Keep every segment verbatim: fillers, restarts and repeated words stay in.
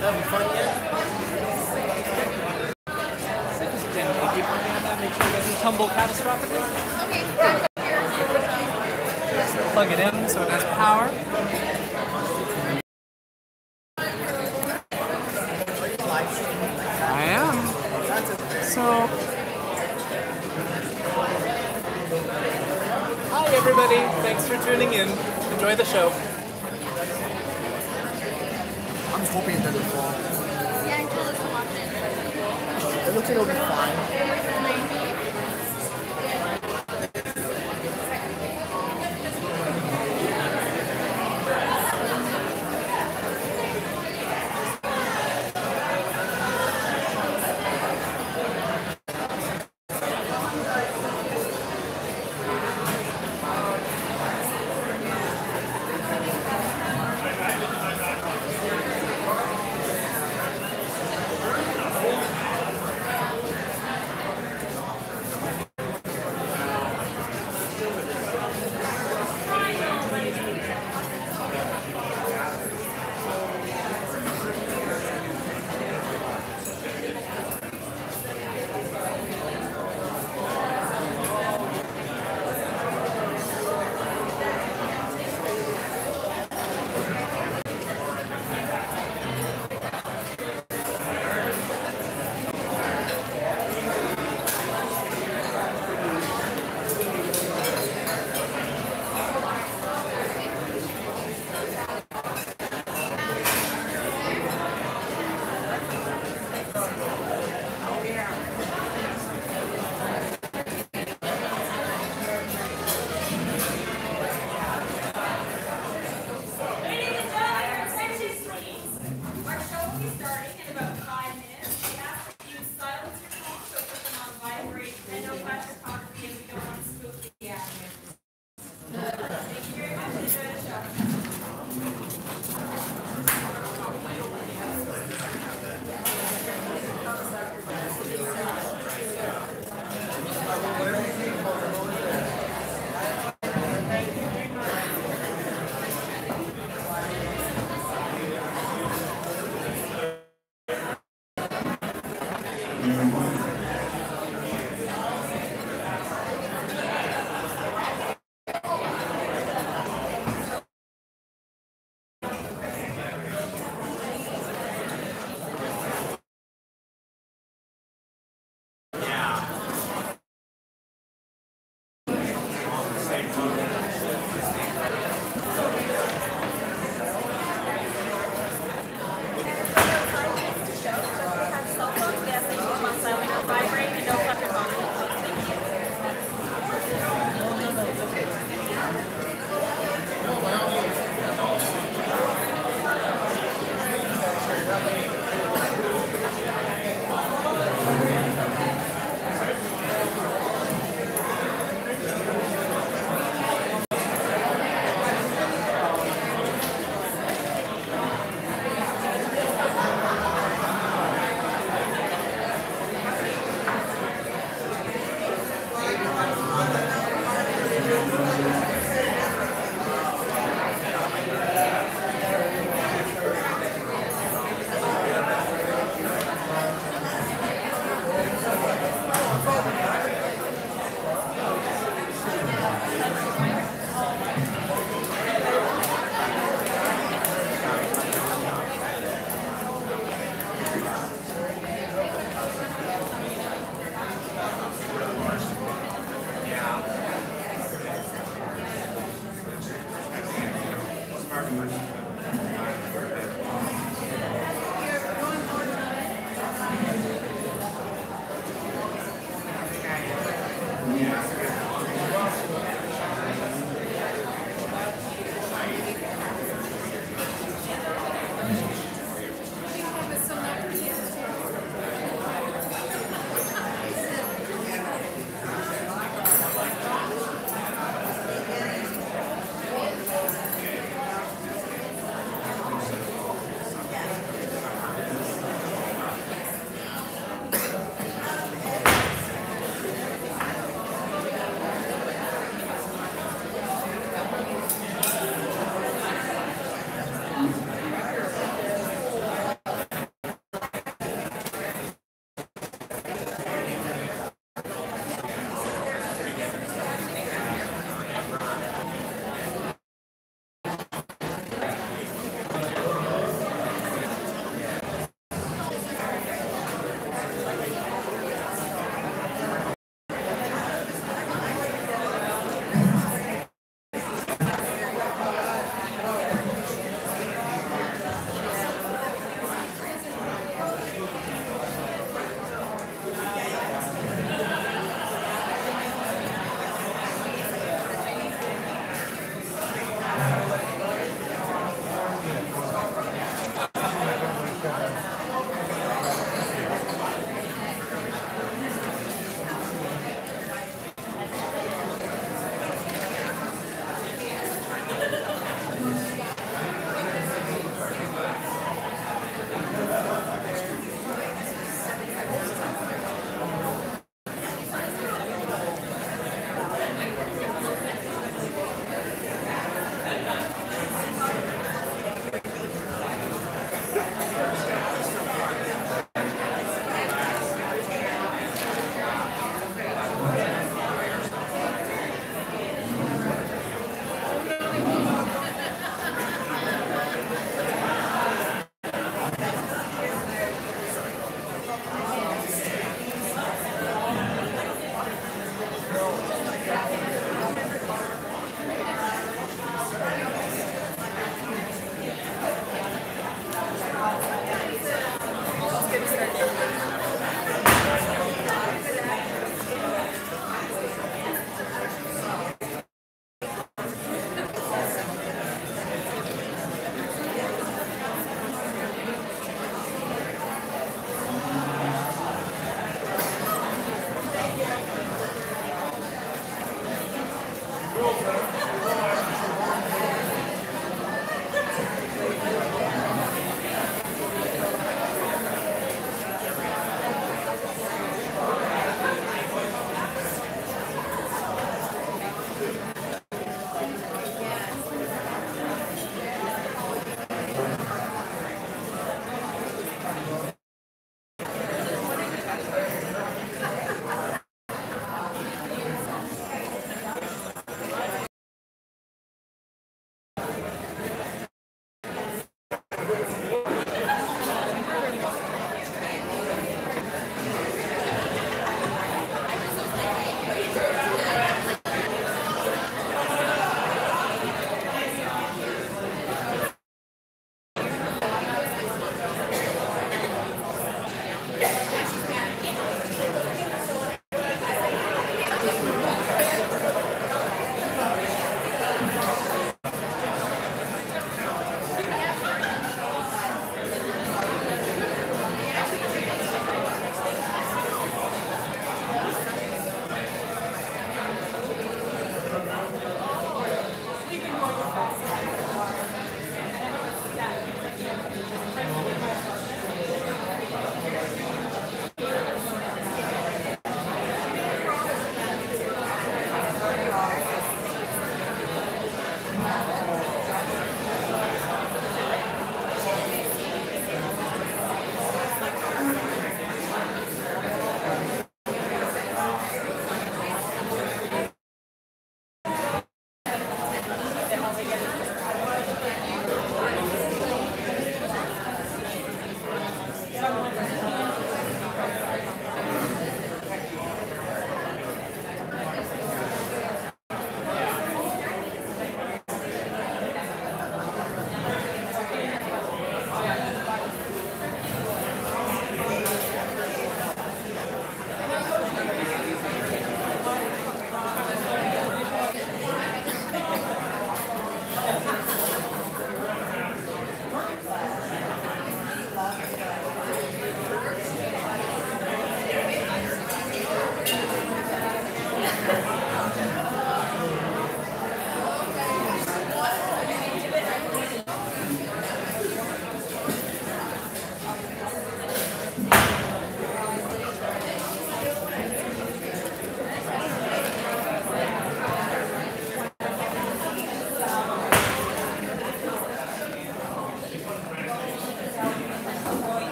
Having fun yet? So just gently keep on that, make sure it doesn't tumble catastrophically. Plug it in so it has power. I am. So, hi everybody. Thanks for tuning in. Enjoy the show. I'm just hoping it doesn't fall. Yeah, until it's watching. It looks like it'll be fine.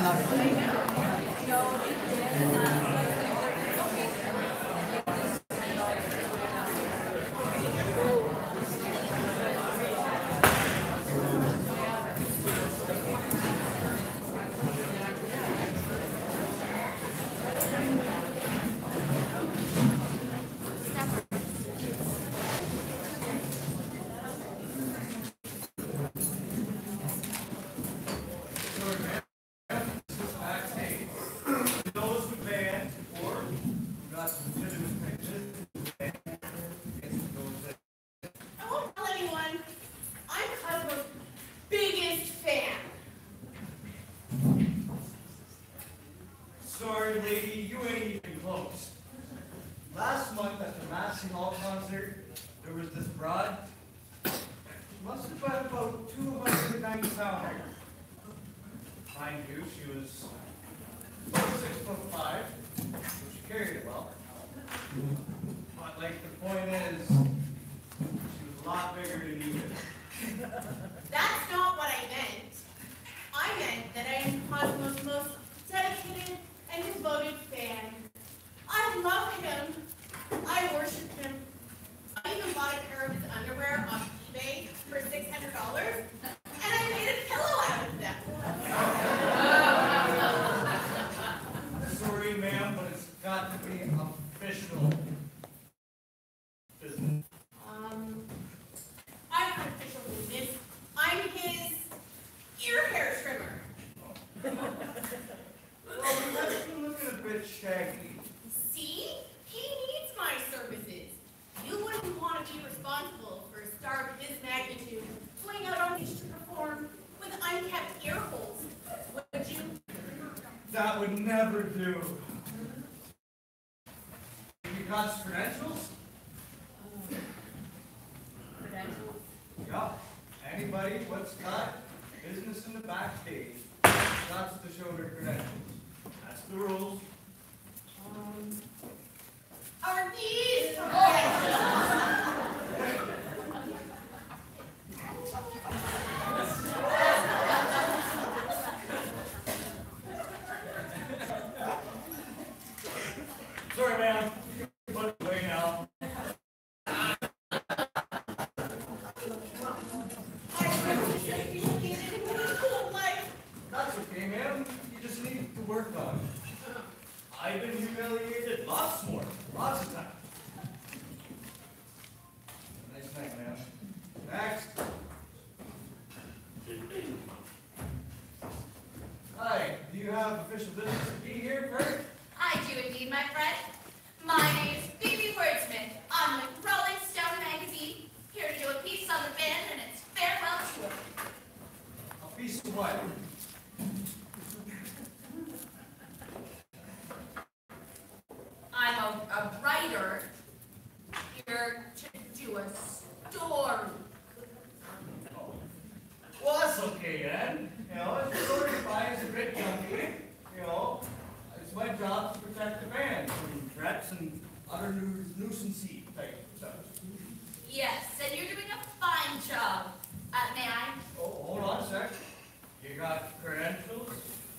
Sorry, lady, you ain't even close. Last month at the Massey Hall concert, there was this broad. She must have been about two hundred ninety pounds. Mind you, she was about six foot five, so she carried it well. But like the point is, she was a lot bigger than you did. That's not what I meant. I meant that I am Cosmo's most dedicated and devoted fan. I love him. I worship him. I even bought a pair of his underwear on eBay for six hundred dollars, and I made a pillow out of them. Sorry, ma'am, but it's got to be official business. Um, I'm not official business. I'm his ear hair trimmer. Well, you must be looking a bit shaggy. See? He needs my services. You wouldn't want to be responsible for a star of his magnitude going out on stage to perform with unkept ear holes, would you? That would never do. You got credentials? Credentials? Yeah. Anybody what's got business in the backstage got to show their credentials. That's the rules. Um, are these credentials? Sorry, ma'am. You can put it away now. That's okay, ma'am. You just need to work on it. I've been humiliated lots more. Lots of times. Nice night, ma'am. Next. Hi, do you have official business to be here, Kurt? I do indeed, my friend. My name is Phoebe Wordsmith. I'm with Rolling Stone magazine, here to do a piece on the band and its farewell tour. A piece of what? I'm a, a writer here to do a story. Oh. Well, that's okay then. You know, if the story finds a bit junky, you know, it's my job to protect the band from threats and other nu nuisance-y type stuff. Yes, and you're doing a fine job. Uh, may I? Oh, hold on a sec. You got credentials?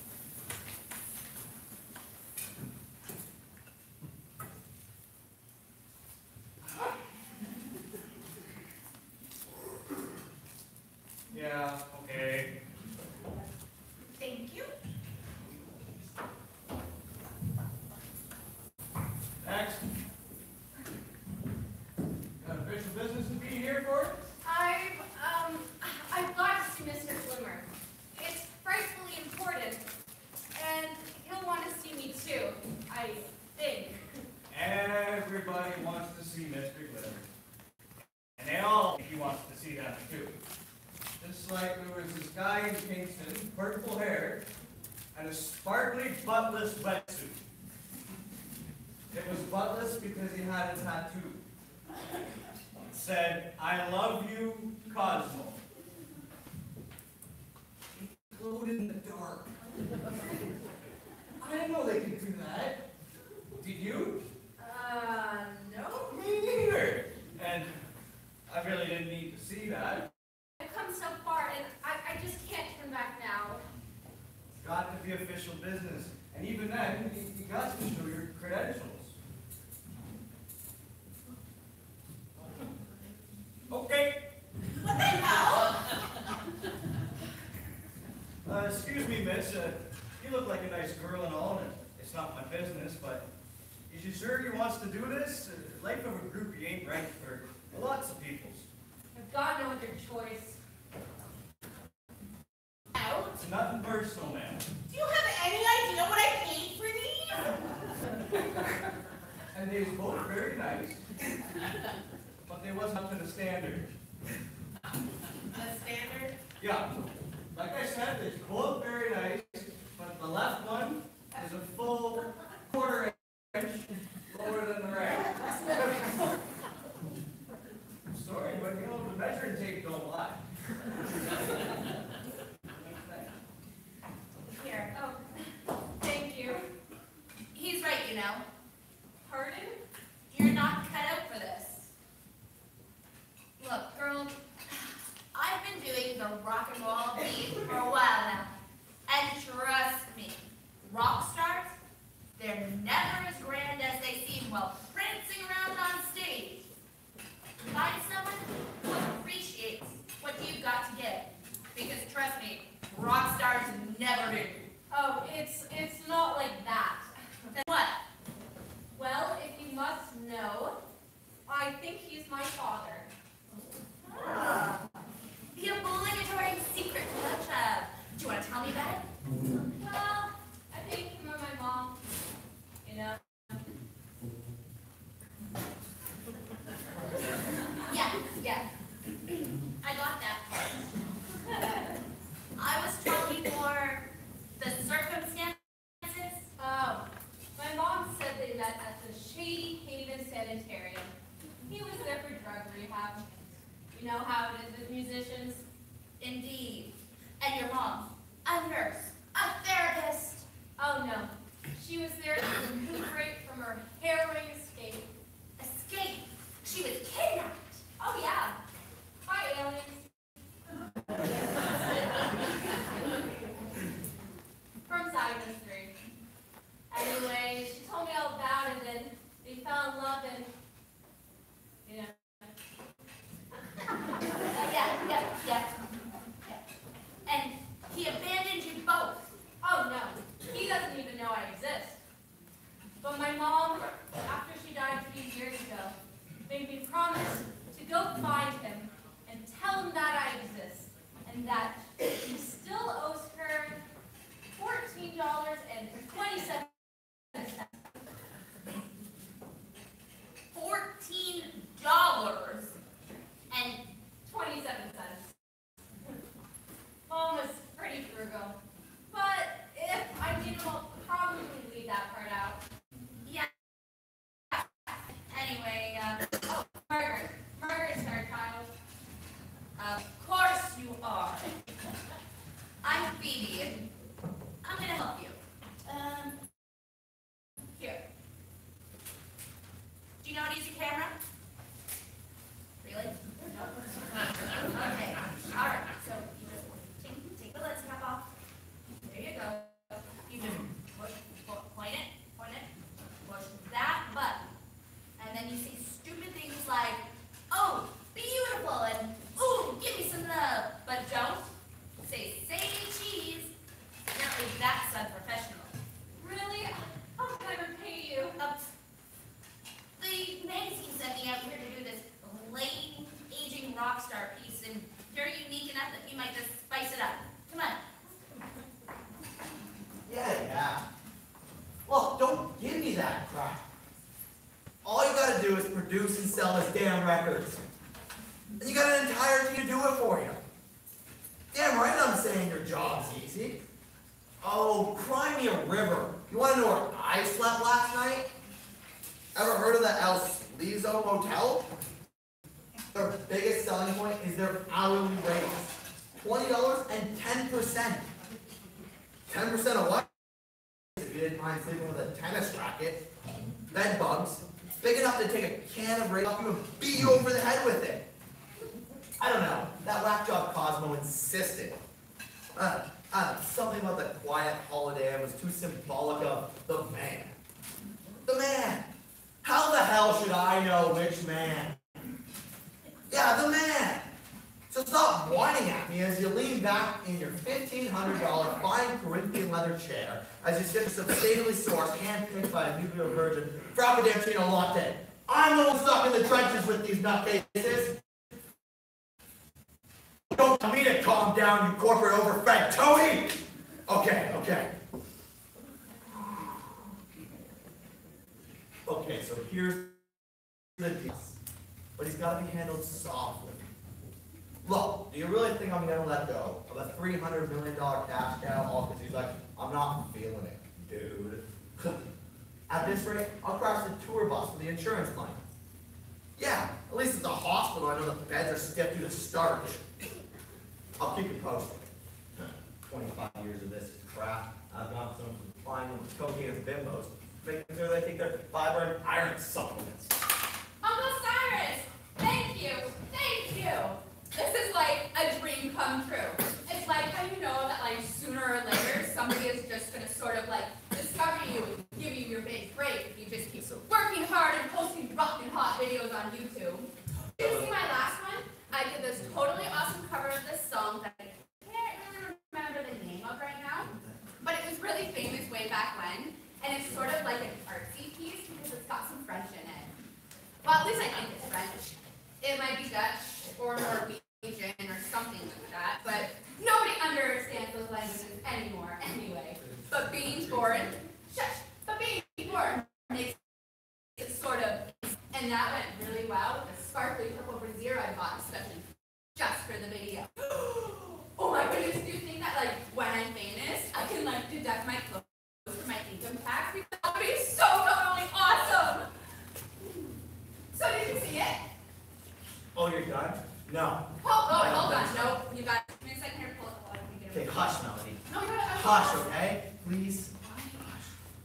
Yeah, okay. Thank you. Next. Got official business to be here for? I've, um, I've got to see Mister Glimmer. It's frightfully important, and he'll want to see me too, I think. Everybody wants to see Mister Glitter. And they all think he wants to see them too. Just like there was this guy in Kingston, purple hair, and a sparkly buttless wetsuit. It was buttless because he had a tattoo. It said, "I love you, Cosmo." He glowed in the dark. I didn't know they could do that. Did you? Uh, no. Me neither. And I really didn't need to see that. I've come so far, and I, I just can't turn back now. Got to be official business. And even then, you, you got to show your credentials. Okay. What the hell? Uh, excuse me, miss. Uh, you look like a nice girl and all, and it's not my business, but is you sure you wants to do this? Uh, life of a groupie ain't right for lots of peoples. I've got no other choice. Out? It's nothing personal, ma'am. Do you have any idea what I paid for these? And they was both very nice, but they wasn't up to the standard. The standard? Yeah, like I said, it's both very nice, but the left one is a full quarter inch lower than the right. Sorry, but you know, the measuring tape don't lie. Here. Oh, thank you. He's right, you know. Pardon? You're not cut out for this. Look, girl, I've been doing the rock and roll beat for a while now. And trust me, rock stars, they're never as grand as they seem while prancing around on stage. Find someone who appreciates what you've got to give. Because trust me, rock stars never do. Oh, it's it's not like that. Then what? Well, if you must know, I think he's my father. Ah, the obligatory secret touch-up. Do you want to tell me about it? Well, I think him and my mom, you know. Yeah, yeah. I got that part. I was talking more the circumstances. Oh, my mom said they met at the Shady Haven Sanitarium. He was there for drug rehab. You know how it is with musicians? Indeed. And your mom, a nurse, a therapist. Oh no, she was there to recuperate from her harrowing escape. Escape. She was kidnapped. Oh yeah, by aliens. From Cygnus three. Anyway, she told me all about it, and they fell in love, and you know. Yeah, yeah, yeah. And he abandoned you both. Oh no, he doesn't even know I exist. But my mom, after she died a few years ago, made me promise to go find him and tell him that I exist, and that he still owes her fourteen dollars and twenty-seven cents. Fourteen dollars and twenty-seven cents. Mom was pretty frugal. But if I didn't, I'll probably leave that part out. yeah. Anyway, uh, Oh, Margaret. Margaret's our child. of course you are. I'm Phoebe, and I'm gonna help you. Um, here. Do you know how to use a camera? Really? No. Okay. All right. So you just take, take the lens cap off. There you go. You just push, po- point it, point it, push that button, and then you say stupid things like, "Oh, beautiful," and "Ooh, give me some love," but don't say "say cheese." Apparently, that's unprofessional. Really? How can I repay you? Uh, the magazine sent me out here to do this late aging rock star piece, and you're unique enough that you might just spice it up. Come on. Yeah, yeah. Look, don't give me that crap. All you gotta do is produce and sell his damn records. And you got an entire team to do it for you. Damn right I'm saying your job's easy. Oh, cry me a river. You wanna know where I slept last night? Ever heard of the El Lizo Motel? Their biggest selling point is their hourly rates. twenty dollars and ten percent. ten percent of what? If you didn't mind sleeping with a tennis racket, bed bugs, big enough to take a can of rain off you and beat you over the head with it. I don't know. That whack job Cosmo insisted. Uh, I don't know, something about the quiet holiday was too symbolic of the man. The man! How the hell should I know which man? Yeah, the man! So stop whining at me as you lean back in your fifteen hundred dollar fine Corinthian leather chair as you sip a sustainably sourced, hand-picked by a nuclear virgin Frappuccino latte. I'm the one stuck in the trenches with these nutcases. Don't tell me to calm down, you corporate overfed Tony! Okay, okay. Okay, so here's the deal. But he's got to be handled softly. Look, do you really think I'm going to let go of a three hundred million dollar cash cow all because he's like, I'm not feeling it, dude. At this rate, I'll crash the tour bus for the insurance money. Yeah, at least at the hospital, I know the beds are stiff due to starch. I'll keep you posted. twenty-five years of this crap. I've got some flying with cocaine and bimbos, making sure they take their fiber and iron supplements. Uncle Cyrus! Thank you! Thank you! This is like a dream come true. It's like how you know that like sooner or later somebody is just gonna sort of like discover you and give you your big break if you just keep working hard and posting rockin' hot videos on YouTube. Did you see my last one? I did this totally awesome cover of this song that I can't really remember the name of right now, but it was really famous way back when, and it's sort of like an artsy piece because it's got some French in it. Well, at least I think it's French. It might be Dutch or Norwegian or something like that, but nobody understands those languages anymore anyway. But being born, shush, but being born makes it sort of, and that went really well with the sparkly purple brassiere I bought, especially just for the video. Oh my goodness, do you think that like when I'm famous, I can like deduct my clothes for my income tax? That would be so totally awesome! So did you see it? Oh, you're done? No. Oh, oh, hold on. No, you got give me a second here. Pull it. Pull it. Let me get it. Okay, hush, Melody. No, you gotta Hush, okay? Please. Hush.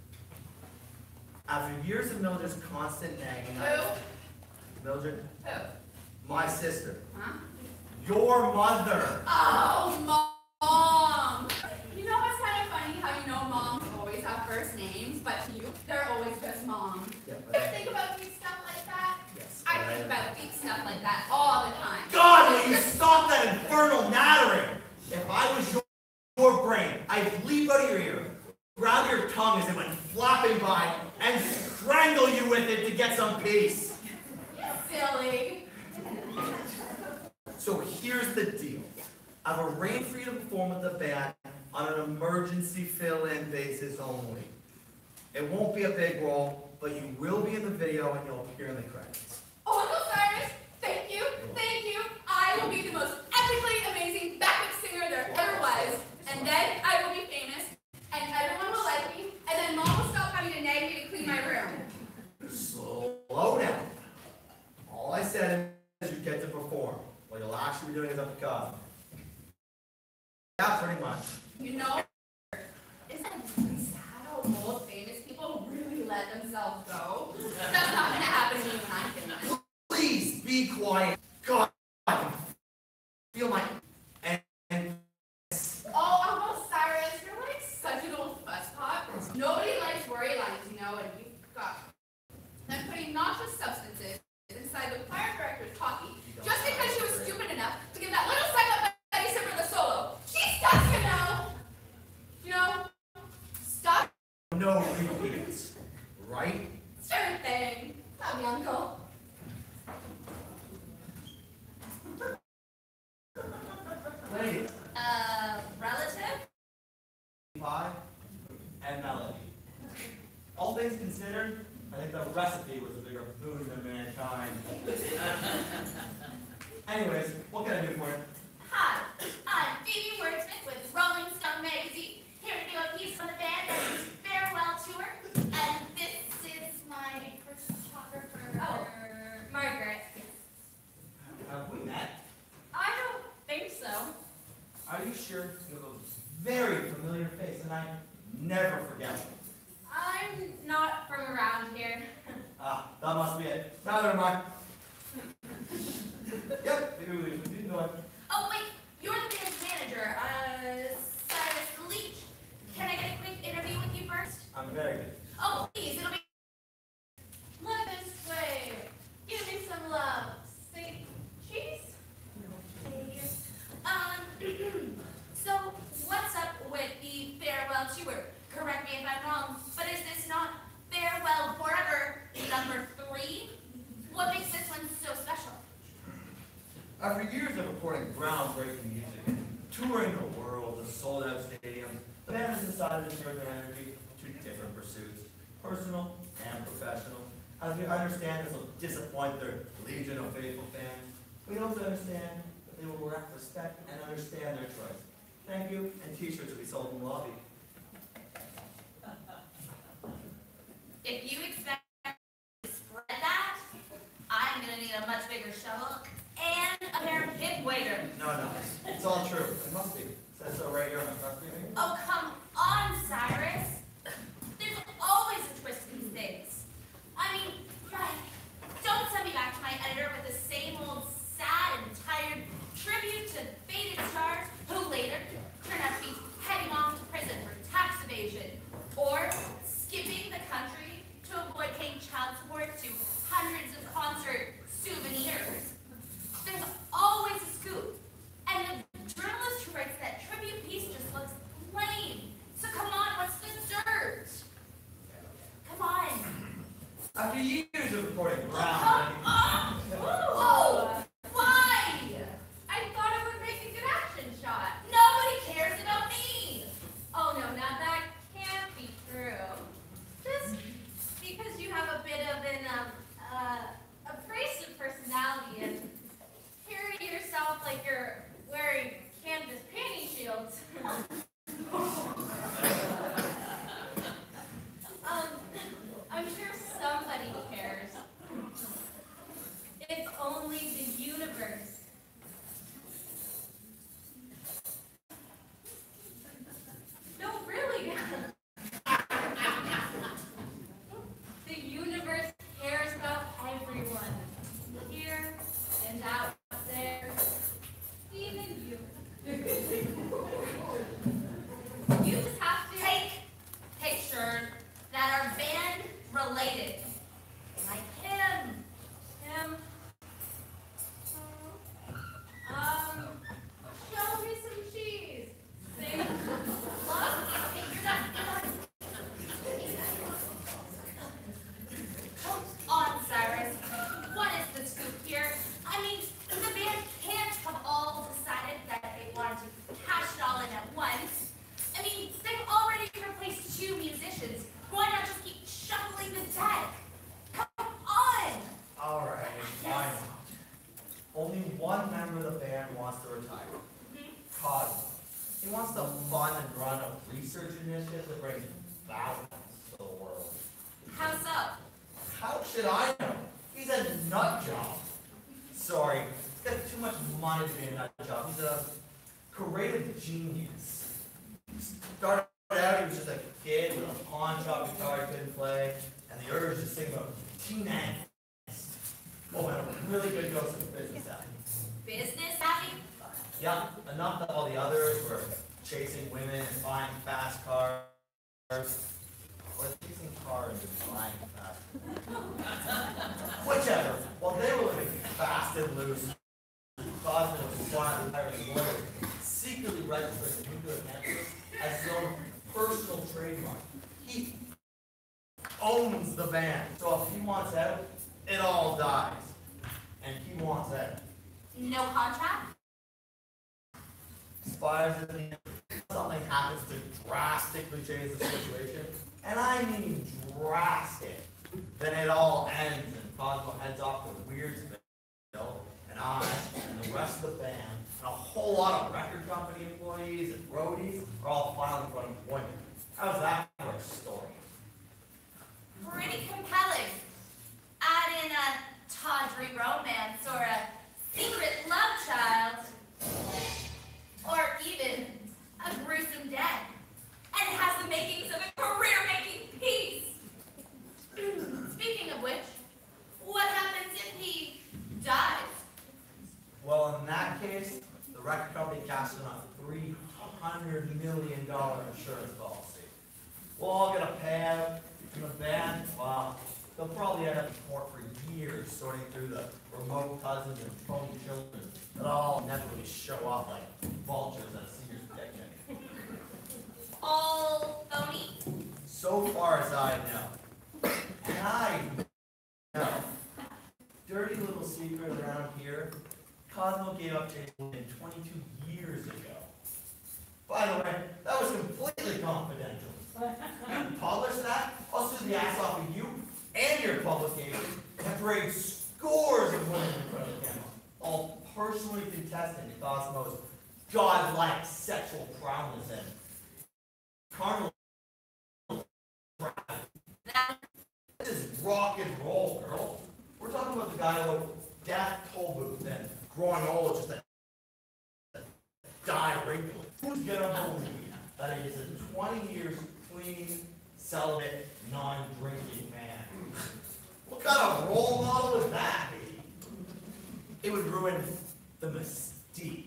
After years of Mildred's constant nagging, I... Who? Mildred? Who? My sister. Huh? Your mother. Oh, mom. You know what's kind of funny? How you know moms always have first names, but to you, they're always just mom. Yep, You ever think about deep stuff like that? Yes. I think about deep stuff like that all the time. God, will you stop that infernal nattering? If I was your, your brain, I'd leap out of your ear, grab your tongue as it went flapping by, and strangle you with it to get some peace. Silly. So here's the deal. I've arranged for you to perform with the band on an emergency fill-in basis only. It won't be a big role, but you will be in the video and you'll appear in the credits. Oh, Uncle Cyrus, thank you, thank you. I will be the most epically amazing backup singer there ever was. And then I will be famous, and everyone will like me, and then Mom will stop having to nag me to clean my room. Slow down. All I said is you get to perform. What you'll actually be doing is up to cause. Yeah, pretty much. You know, isn't it really sad how old famous people really let themselves go? That's not going to happen to me when I'm famous. Please be quiet. God, I can feel my... And, and Oh, Uncle Cyrus, you're like such an old fusspot. Nobody likes worry lines, you know, and you've got them putting not just substances inside the choir director's coffee just because she was stupid enough to give that little second Betty Sipper the solo. She sucks, you know. You know, stop. no repeats, right? Sure thing. Love you, Uncle. Ladies, Uh, relative? pie and melody. All things considered, I think the recipe was a bigger boon than mankind. Anyways, what can I do for you? Hi, I'm Phoebe Wordsmith with Rolling Stone magazine, here to do a piece on the band that is Farewell Tour, and this is my photographer. Oh, Margaret. Have we met? I don't think so. Are you sure? You have a very familiar face, and I never forget it. I'm not from around here. Ah, that must be it. Neither am I. Yep, maybe we can go on. Oh wait, you're the band's manager, uh, Cyrus just decided to turn their energy to different pursuits, personal and professional. As we understand this will disappoint their legion of faithful fans, we also understand that they will respect and understand their choice. Thank you, and t-shirts will be sold in the lobby. If you expect to spread that, I'm gonna need a much bigger shovel and a pair of hip waders. No, no, it's all true. It must be. It says so right here on my front screen. Oh, come on, Cyrus. There's always a twist in these things. I mean, right. Don't send me back to my editor with the same old sad and tired tribute to faded stars who later turn out to be heading off to prison for tax evasion or skipping the country to avoid paying child support to hundreds of concert souvenirs. There's always a scoop. And the journalist who writes that tribute piece just looks lame. So come on, what's the dirt? Come on. After years of reporting Come ground, on! Whoa! Why? I thought it would make a good action shot. Nobody cares about me. Oh no, now that can't be true. Just because you have a bit of an um, uh, abrasive personality and carry yourself like you're wearing canvas panty shields. um, I'm sure somebody cares. It's only the universe. No, really. The universe cares about everyone. Here and out there. Even you. You just have to Take pictures that are band related. Like him. him. Um, show me some cheese. Say, Look, hey, you're not, you're not. Come on, Cyrus. What is the scoop here? I mean, the band can't have all decided that they wanted to cash it all in at once. I mean, they've already replaced two musicians. Why not just keep shuffling the deck? Come on! all right, why not? Only one member of the band wants to retire. Cosmo. He wants to fund and run a research initiative that brings balance to the world. How so? How should I know? He's a nut job. Sorry, he's got too much money to be a nut job. He's a creative genius. Started out, he was just a kid with a pawn shop guitar he couldn't play, and the urge to sing about teen angst. Oh, and a really good dose of business savvy. Business savvy? Yeah, enough that all the others were chasing women and buying fast cars. Or chasing cars and buying fast cars. Whichever. While they were living fast and loose, Cosmo was flying retiring lawyer, secretly registered nuclear campus as his own personal trademark. He owns the band. So if he wants out, it all dies. And he wants out. No contract? Expires at the end. Something happens to drastically change the situation, and I mean drastic. Then it all ends, and Cosmo heads off to Weirdsville, and I and the rest of the band, and a whole lot of record company employees and roadies are all filing for unemployment. How's that for a story? Pretty compelling. Add in a tawdry romance or a secret love child. Or even a gruesome death. And it has the makings of a career-making piece. Speaking of which, what happens if he dies? Well, in that case, the record company cashed in a three hundred million dollars insurance policy. We'll all get a payout from the band. Well, they'll probably end up in court for years sorting through the remote cousins and phony children that all inevitably show up like vultures at a senior's picnic. All phony? So far as I know. And I know. Dirty little secret around here, Cosmo gave up Jason twenty-two years ago. By the way, that was completely confidential. You publish that, I'll sue the ass off of you and your publication and parade scores of women in front of the camera, all personally contesting Cosmo's godlike sexual prowess and carnal. This is rock and roll, girl. We're talking about the guy who wrote Death Toll Booth and growing old just a die wrinkly. Who's gonna believe that he is a twenty years clean, celibate, non-drinking man? What kind of role model would that be? It would ruin the mystique.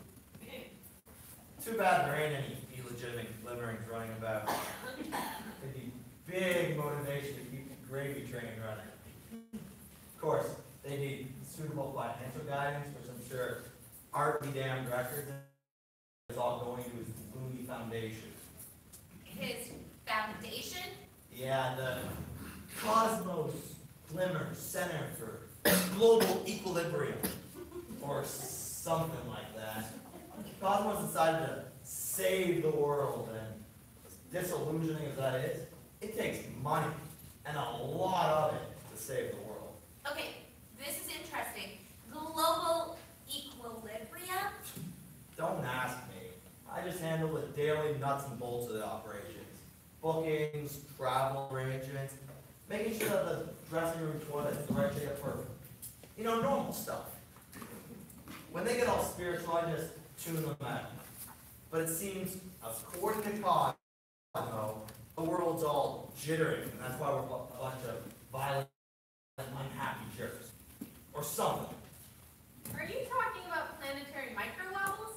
Too bad there ain't any illegitimate glimmerings running about. It'd be big motivation to keep the gravy train running. Of course, they need suitable financial guidance, which I'm sure Art Be Damned Records is all going to his loony foundation. His foundation? Yeah, the Cosmos Glimmer Center for Global Equilibrium, or something like that. Cosmos decided to save the world, and disillusioning as that is, it takes money, and a lot of it, to save the world. Okay, this is interesting. Global equilibrium? Don't ask me. I just handle the daily nuts and bolts of the operations. Bookings, travel arrangements, making sure that the dressing room toilet is the right shape for, you know, normal stuff. When they get all spiritual, I just tune them out. But it seems, according to Cosmo, the world's all jittering, and that's why we're a bunch of violent and unhappy jerks. Or something. Are you talking about planetary microlevels?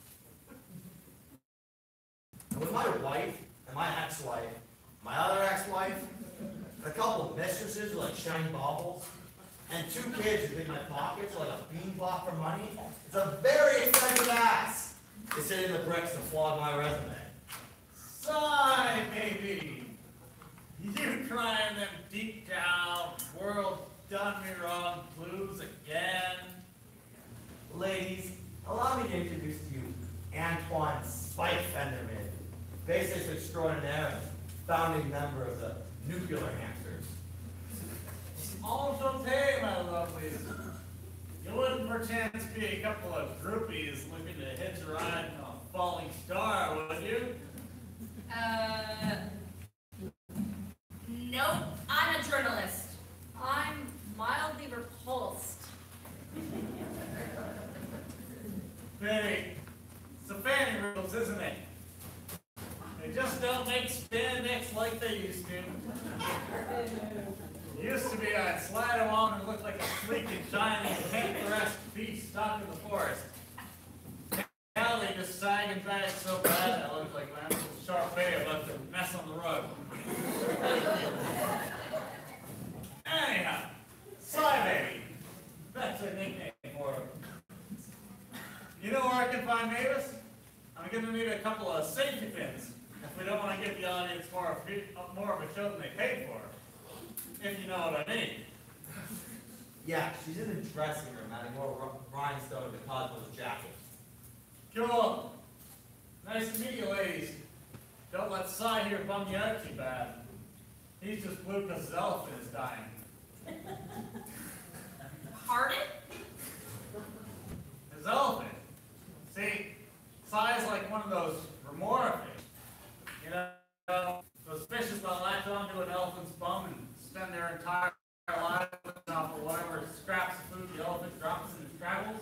And with my wife, and my ex-wife, my other ex-wife, and a couple of mistresses who like shiny baubles, and two kids who think my pockets are like a bean block for money, it's a very expensive ass to sit in the bricks and flog my resume. Sigh, baby. You crying them deep down, world done me wrong blues again. Ladies, allow me to introduce to you Antoine Spike Fenderman, bassist extraordinaire and founding member of the Nuclear Hamsters. Enchanté, my lovelies. You wouldn't perchance be a couple of groupies looking to hitch a ride on a falling star, would you? Uh, nope, I'm a journalist. I'm mildly repulsed. Betty, it's the fanny rules, isn't it? They just don't make spandex like they used to. Used to be I'd slide along and look like a sleek and shiny panther-esque beast stuck in the forest. Now they just sag and drag so bad I look like Lance Sharpay about to mess on the rug. Anyhow, Sly Baby. That's a nickname for her. You know where I can find Mavis? I'm gonna need a couple of safety pins if we don't want to give the audience more of, a, more of a show than they paid for. If you know what I mean. Yeah, she's in the dressing room adding more rhinestone to Cosmo's jacket. Cool. Nice to meet you, ladies. Don't let Cy here bum you out too bad. He's just blue because his elephant is dying. Pardon? His elephant. See, Cy's like one of those remora fish. You know, those fishes that latch onto an elephant's bum and spend their entire lives living off of whatever scraps of food the elephant drops in his travels.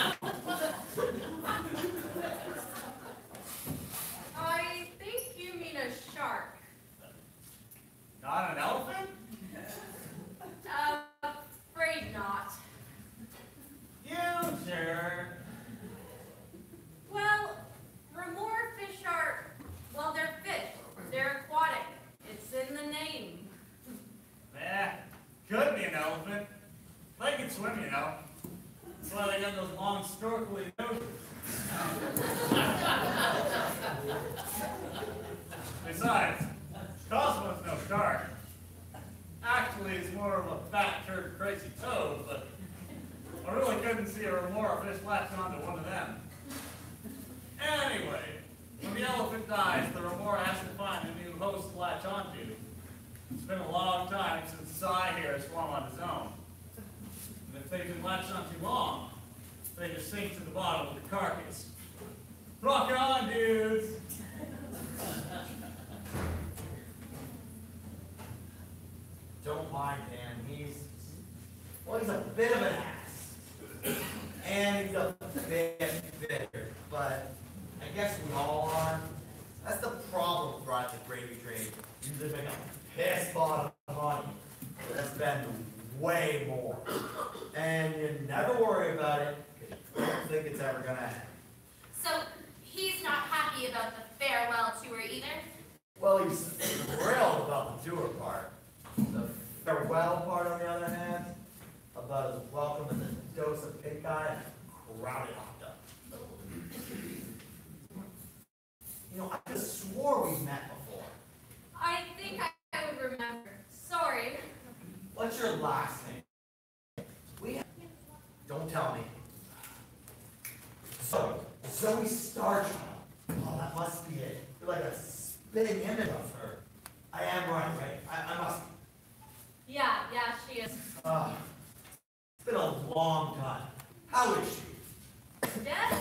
I think you mean a shark. Not an elephant? Uh, afraid not. You sure? Well, remora fish are, well, they're fish. They're aquatic. It's in the name. Yeah, could be an elephant. They can swim, you know. That's why they got those long snorkeling noses. Besides, Cosmo's no shark. Actually, he's more of a fat turd crazy toad, but I really couldn't see a remora fish latching onto one of them. Anyway, when the elephant dies, the remora has to latch onto. It's been a long time since Cy here has swum on his own. And if they've been latched on too long, they just sink to the bottom of the carcass. Rock on, dudes! Don't mind him. He's, well, he's a bit of an ass. And he's a bit bitter. But I guess we all are. That's the problem with riding the gravy train. You live in a piss pot of money. That's been way more. And you never worry about it, because you don't think it's ever gonna happen. So he's not happy about the farewell tour either? Well, he's thrilled about the tour part. The farewell part, on the other hand, about as welcome as a dose of pink eye and a crowded hot dog. You know, I just swore we met before. I think I, I would remember. Sorry. What's your last name? We have... Don't tell me. So, Zoe Starchild. Oh, that must be it. You're like a spitting image of her. I am right, right? I, I must be. Yeah, yeah, she is. Uh, it's been a long time. How is she? Dead?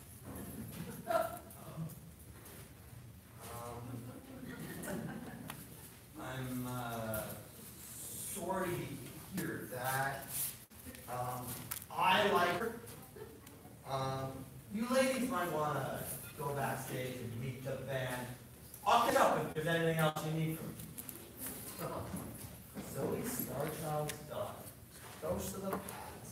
Um, I'm uh, sorry to hear that. Um, I like her. Um, you ladies might want to go backstage and meet the band. I'll get up if there's anything else you need from me. Zoe Starchild's daughter. Ghost of the past.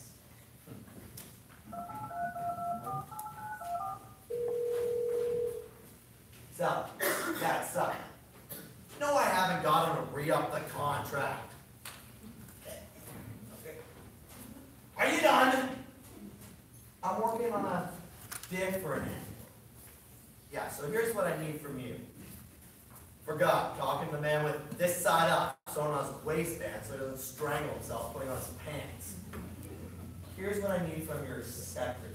So, that's up. No, I haven't got him to re-up the contract. Okay. Okay. Are you done? I'm working on a different end. Yeah, so here's what I need from you. Forgot, talking to the man with this side up, sewing on his waistband so he doesn't strangle himself putting on his pants. Here's what I need from your secretary.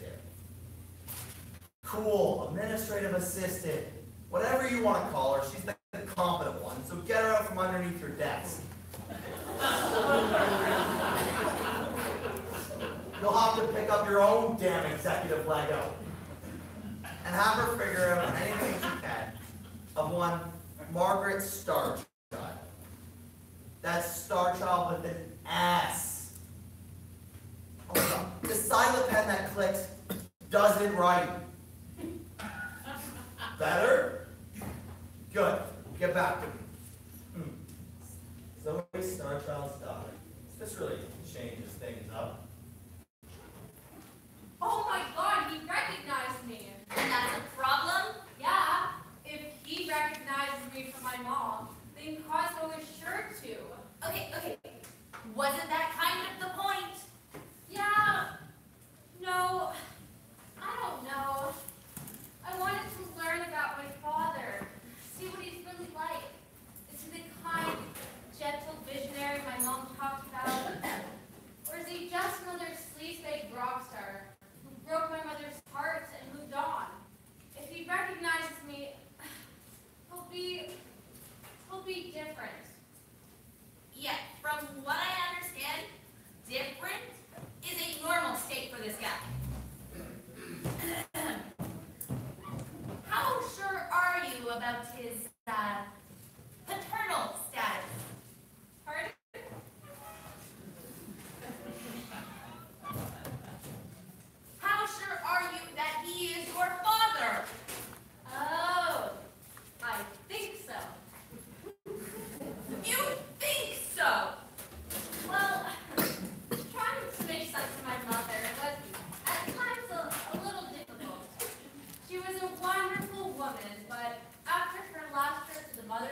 Cool, administrative assistant, whatever you want to call her, she's the competent one, so get her out from underneath your desk. You'll have to pick up your own damn executive Lego. And have her figure out anything she can of one Margaret Starchild. That's Starchild with an S. Oh my God. The silent pen that clicks doesn't write. Better? Good. Get back to me. Hmm. Zoe Starchild's daughter. This really changes things up. Oh my God, he recognized me. And that's a problem? Yeah, if he recognizes me from my mom, then Cosmo is sure to. Okay, okay. Wasn't that kind of the point? Yeah, no, I don't know. I wanted to learn about my father, see what he's really like. Is he the kind, gentle visionary my mom talked about? Or is he just another sleaze-baked rock star who broke my mother's heart and moved on? If he recognizes me, he'll be, he'll be different. Yeah, from what I understand, different is a normal state for this guy. How sure are you about his, uh, paternal status? Pardon? How sure are you that he is your father? Oh, I think so. You think so? Well, trying to make sense of my mother was at times a, a little difficult. She was a wonderful woman, but after her last trip to the mother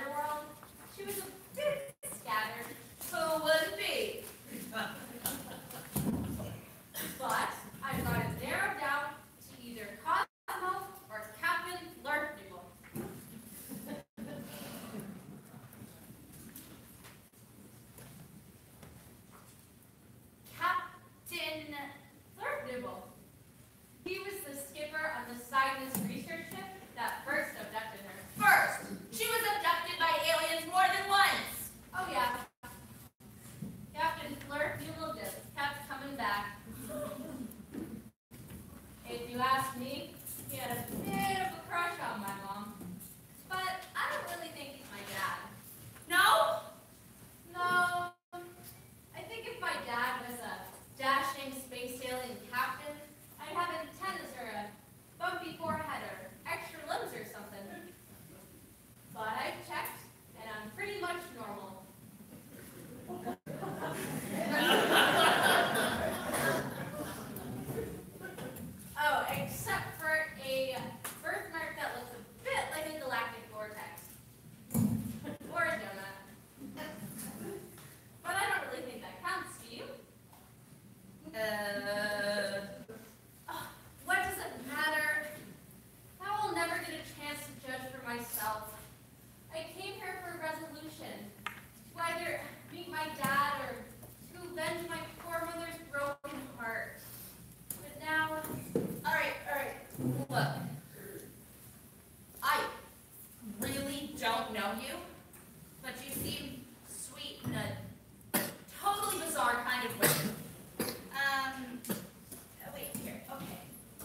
you, but you seem sweet in a totally bizarre kind of way. Um, oh, wait, here, okay. Uh,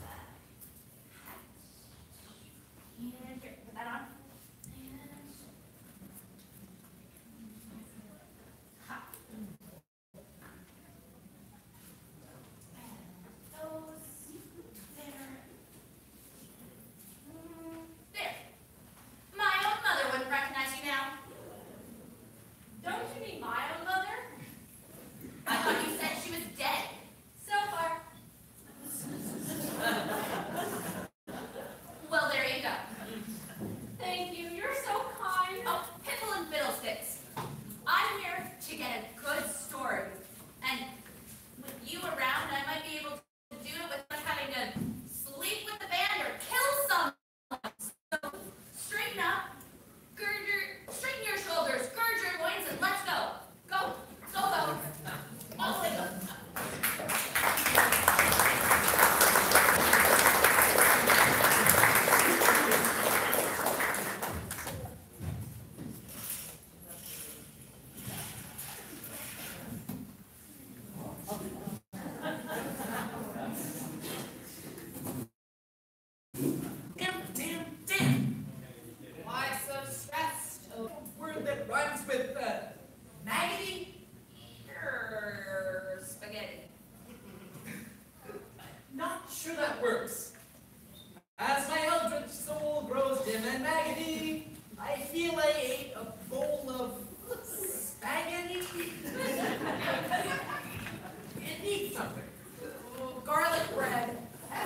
and here, put that on. And, ha. Those, there. Mm, there. My own mother wouldn't recognize you now. Don't you mean my own mother? I thought you said she was dead. So far. Well, there you go. Thank you. You're so kind. Oh, pickle and fiddlesticks. I'm here to get a good story. And with you around, I might be able to do it without having to sleep with the band or kill someone. So straighten up, gird your, straighten your shoulders, gird your loins, and let's go. Go, go, go. All the way go. Damn, damn, damn! Why so stressed over a word that rhymes with, uh, maggoty? Err, spaghetti. Not sure that works. As my eldritch soul grows dim and maggoty, I feel I ate a bowl of spaghetti. It needs something. Oh, garlic bread.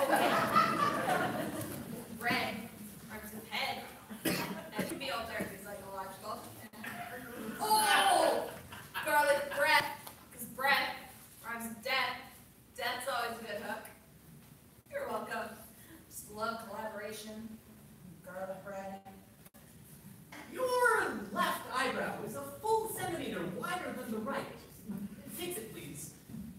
Bread. Rhymes with head. That should be alternatively psychological. Oh! Garlic bread. Because bread rhymes with death. Death's always a good hook. You're welcome. Just love collaboration. Garlic bread. Your left eyebrow is a full centimeter wider than the right. Fix it, please.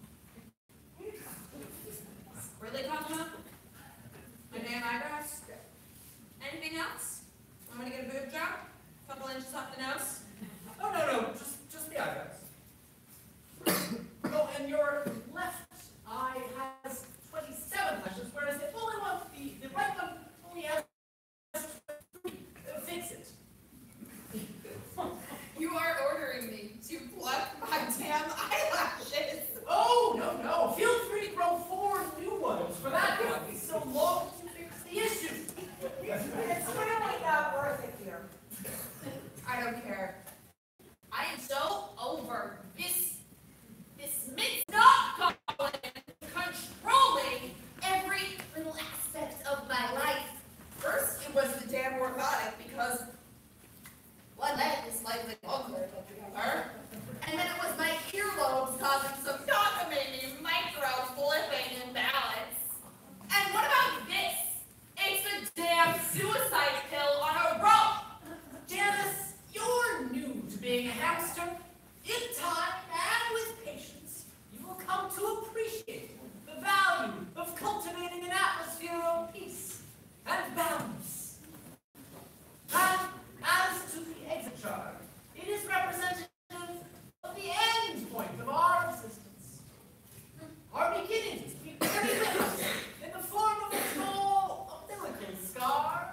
Really, Cosmo? My damn eyebrows? Anything else? I'm gonna get a boob job? A couple inches off the nose? Oh, no, no, just, just the eyebrows. Oh, and your left eye has twenty-seven lashes, whereas the only one, the, the right one only has three. Uh, Fix it. You are ordering me to pluck my damn eyelashes. Oh, no, no, feel free to grow four new ones for that one, so long as you fix the issue. It's really not worth it here. I don't care. I am so over this, this mix not controlling every little aspect of my life. First, it was the damn orthotic because one leg is slightly longer than the other. And then it was my earlobes causing some cockamamie micro flipping imbalance. And what about this? It's a damn suicide pill on a rope. Janice, you're new to being a hamster. In time and with patience, you will come to appreciate the value of cultivating an atmosphere of peace and balance. And as to the exit charge, it is representative of the end point of our existence. Our beginnings we carry with us in the form of a small umbilical scar.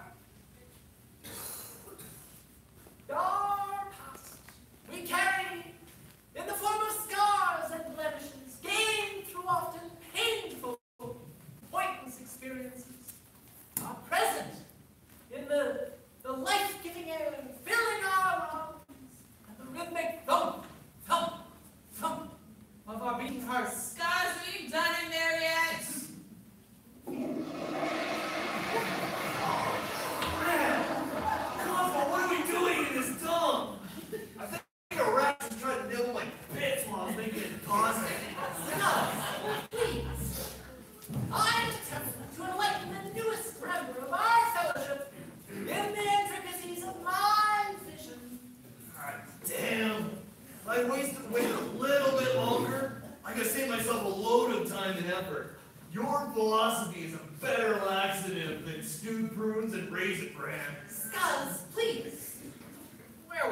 Our past we carry in the form of scars and blemishes gained through often painful, pointless experiences. Our present in the, the life-giving air filling our lungs and the rhythmic thump, thump, thump of our beating hearts. Guys, are you done in there yet? Cosmo, what are we doing in this dump? I think a rat was trying to nibble my bits while I was making it pause. No, please. I attempt to enlighten the newest member of our fellowship in the intricacies of my vision. God damn. If I wasted wait a little bit longer, I could save myself a load of time and effort. Your philosophy is a better laxative than stewed prunes and raisin bran. Scuzz, please. Where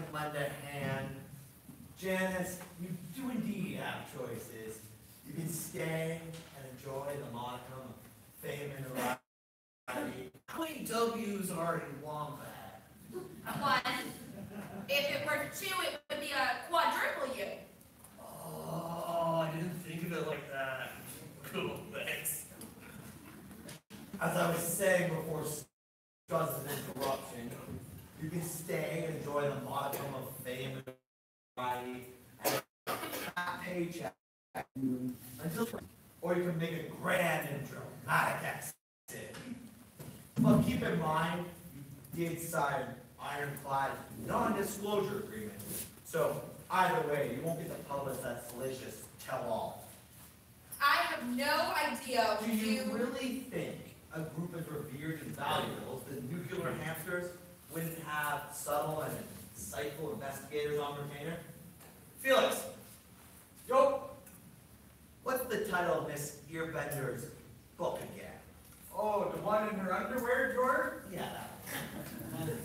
lend a hand. Janice, you do indeed have choices. You can stay and enjoy the modicum of fame and notoriety. How many W's are in Wombat? One. If it were two, it would be a quadruple U. Oh, I didn't think of it like that. Cool, thanks. As I was saying before Strauss's interruption, you can stay and enjoy the modicum of fame and notoriety and a paycheck until, or you can make a grand and dramatic exit. But keep in mind, you did sign ironclad non-disclosure agreement. So either way, you won't get to publish that salacious tell-all. I have no idea Do who you really think a group as revered and valuable as the nuclear hamsters wouldn't have subtle and insightful investigators on retainer? Felix, yo, what's the title of Miss Earbender's book again? Oh, the one in her underwear drawer? Yeah, that one.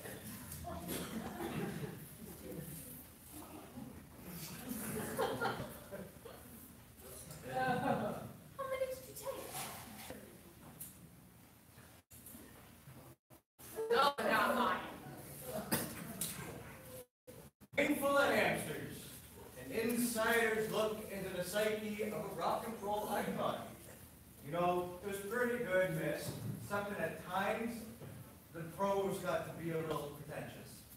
How many did you take? No, not mine. Brain full of hamsters. An insider's look into the psyche of a rock and roll icon. You know, it was pretty good, miss. Something at times, the prose got to be a little pretentious.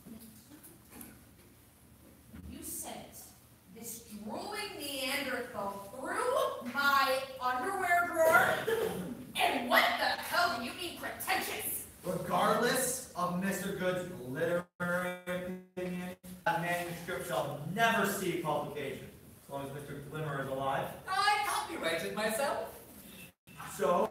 You sent this drooling Neanderthal through my underwear drawer? And what the hell do you mean pretentious? Regardless of Mister Good's literary opinion, that manuscript shall never see publication, as long as Mister Glimmer is alive. I copyrighted myself. So,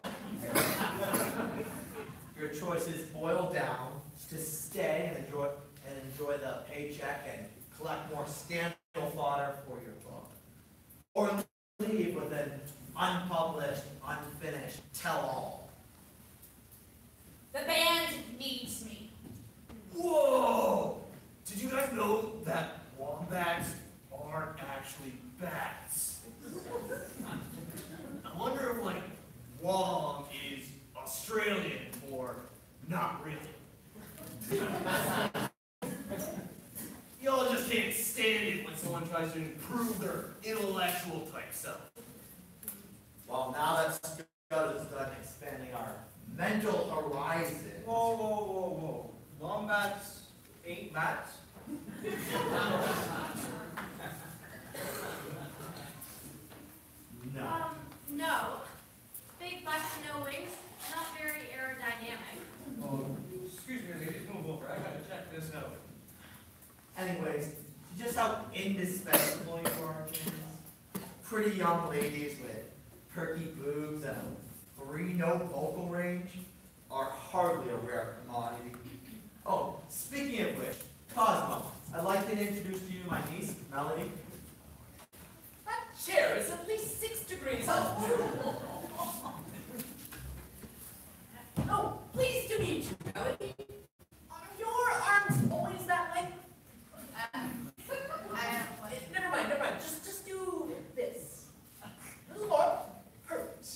your choices boil down to stay and enjoy and enjoy the paycheck and collect more scandal fodder for your book, or leave with an unpublished, unfinished tell-all. The band needs me. Whoa! Did you guys know that wombats aren't actually bats? I wonder if, like, wom is Australian or not really. Y'all just can't stand it when someone tries to improve their intellectual type self. Well, now that Scott is done expanding our mental horizon. Whoa, whoa, whoa, whoa. Wombats ain't bats? No. Um, no. Big butts, no wings, not very aerodynamic. Oh, excuse me, ladies, move over. I gotta check this out. Anyways, just how indispensable you are, James. Pretty young ladies with perky boobs and a three-note vocal range are hardly a rare commodity. Oh, speaking of which, Cosmo, I'd like to introduce to you my niece, Melody. That chair is at least six degrees up. Oh, pleased to meet you, Melody. Are your arms always that way? Uh, uh, never mind, never mind. Just, just do this. A little more. Perfect.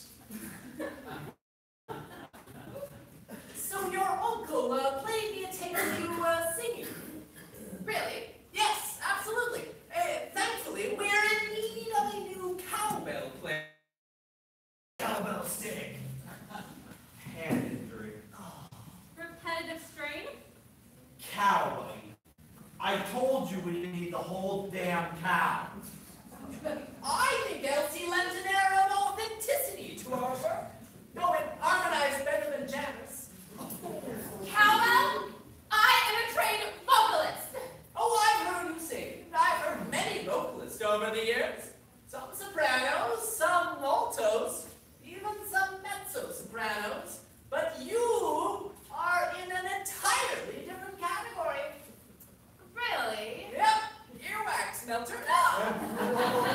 So your uncle uh, played me a tape of you uh, singing. Really? Yes, absolutely. Uh, thankfully, we're in need of a new cowbell player. Cowbell stick. Hand injury. Repetitive strain? Cow, buddy. I told you we need the whole damn cow. I think Elsie lends an air of authenticity to our work. No, it harmonized better than Janice. Cowbell, I am a trained vocalist. Oh, I've heard you sing. I've heard many vocalists over the years. Some sopranos, some altos, even some mezzo-sopranos. But you are in an entirely different category. Really? Yep, earwax melter. Well,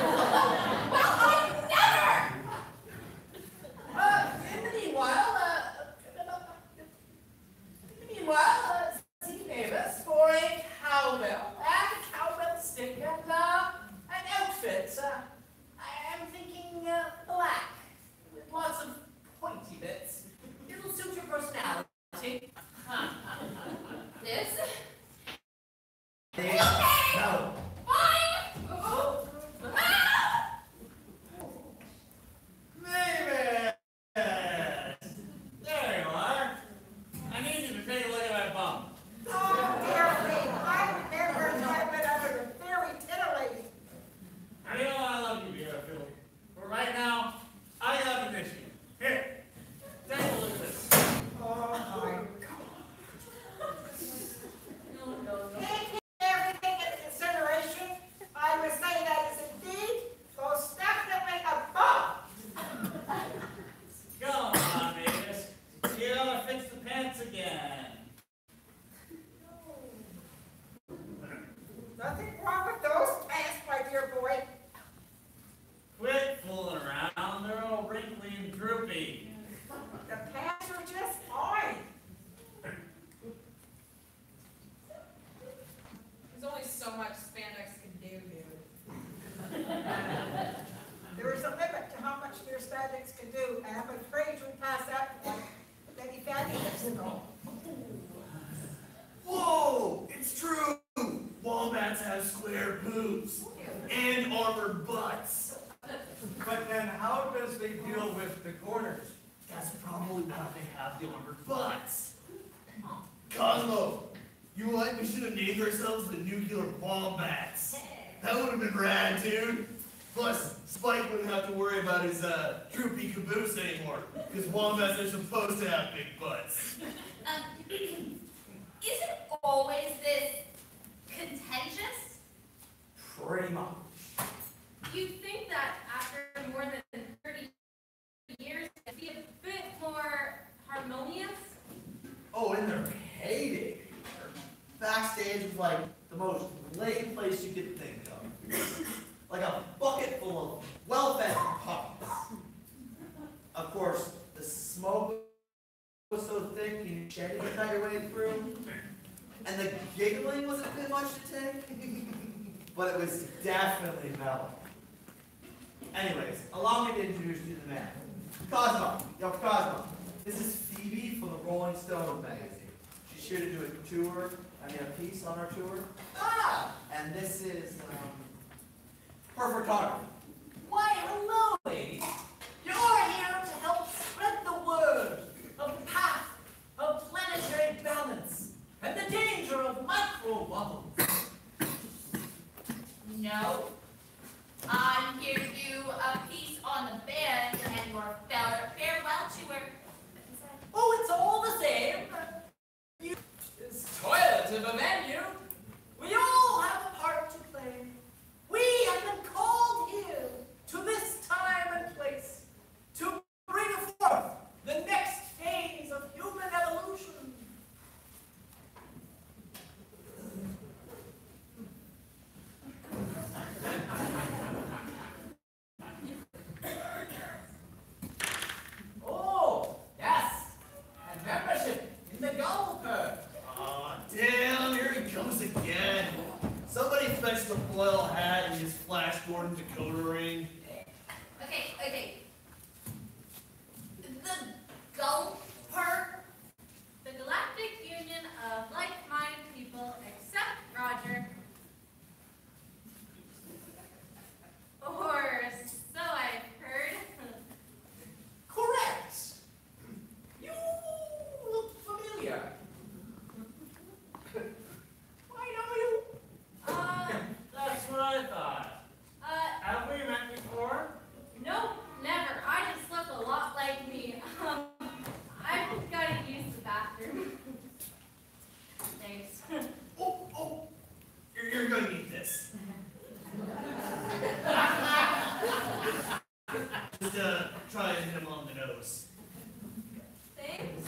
I never! Uh, in the meanwhile, uh, in the meanwhile, uh, see Mavis for a cowbell roofs and armored butts. But then how does they deal with the corners? That's probably why they have the armored butts. Cosmo, you know what? We should have named ourselves the Nuclear Wombats. That would have been rad, dude. Plus, Spike wouldn't have to worry about his uh, droopy caboose anymore, because wombats are supposed to have big butts. Um, is it always this contentious? Pretty much. You'd think that after more than thirty years, it'd be a bit more harmonious. Oh, in their heyday. Backstage was like the most lame place you could think of. Like a bucket full of well-fed puppies. Of course, the smoke was so thick you shed to cut your way through. And the giggling was a bit much to take. But it was definitely mellow. Anyways, allow me to introduce you to the man. Cosmo. Yo, Cosmo. This is Phoebe from the Rolling Stone magazine. She's here to do a tour, I mean a piece on our tour. Ah! And this is, um, her photography. Why, hello, ladies. You're here to help spread the word of the path of planetary balance and the danger of micro bubbles. No. I'm here to do a piece on the band and your farewell tour. Oh, it's all the same. You, this toilet of a venue. We all have a part to play. We have been called here to this time and place to bring forth the next phase of human evolution. Oh, yes, and membership in the Golfer. Aw, damn, here he comes again. Somebody fetch the foil hat and his Flash Gordon Dakota ring. Okay, okay. The Gulper? The Galactic Union of like-minded people, except Roger. Or so I've heard. Correct. You look familiar. Why know you? Uh, That's what I thought. uh, Have we met before? nope, never. I just look a lot like me. Um, I've got to use the bathroom. Thanks. Oh, oh, you're, you're gonna need this. Just uh, try and hit him on the nose. Thanks.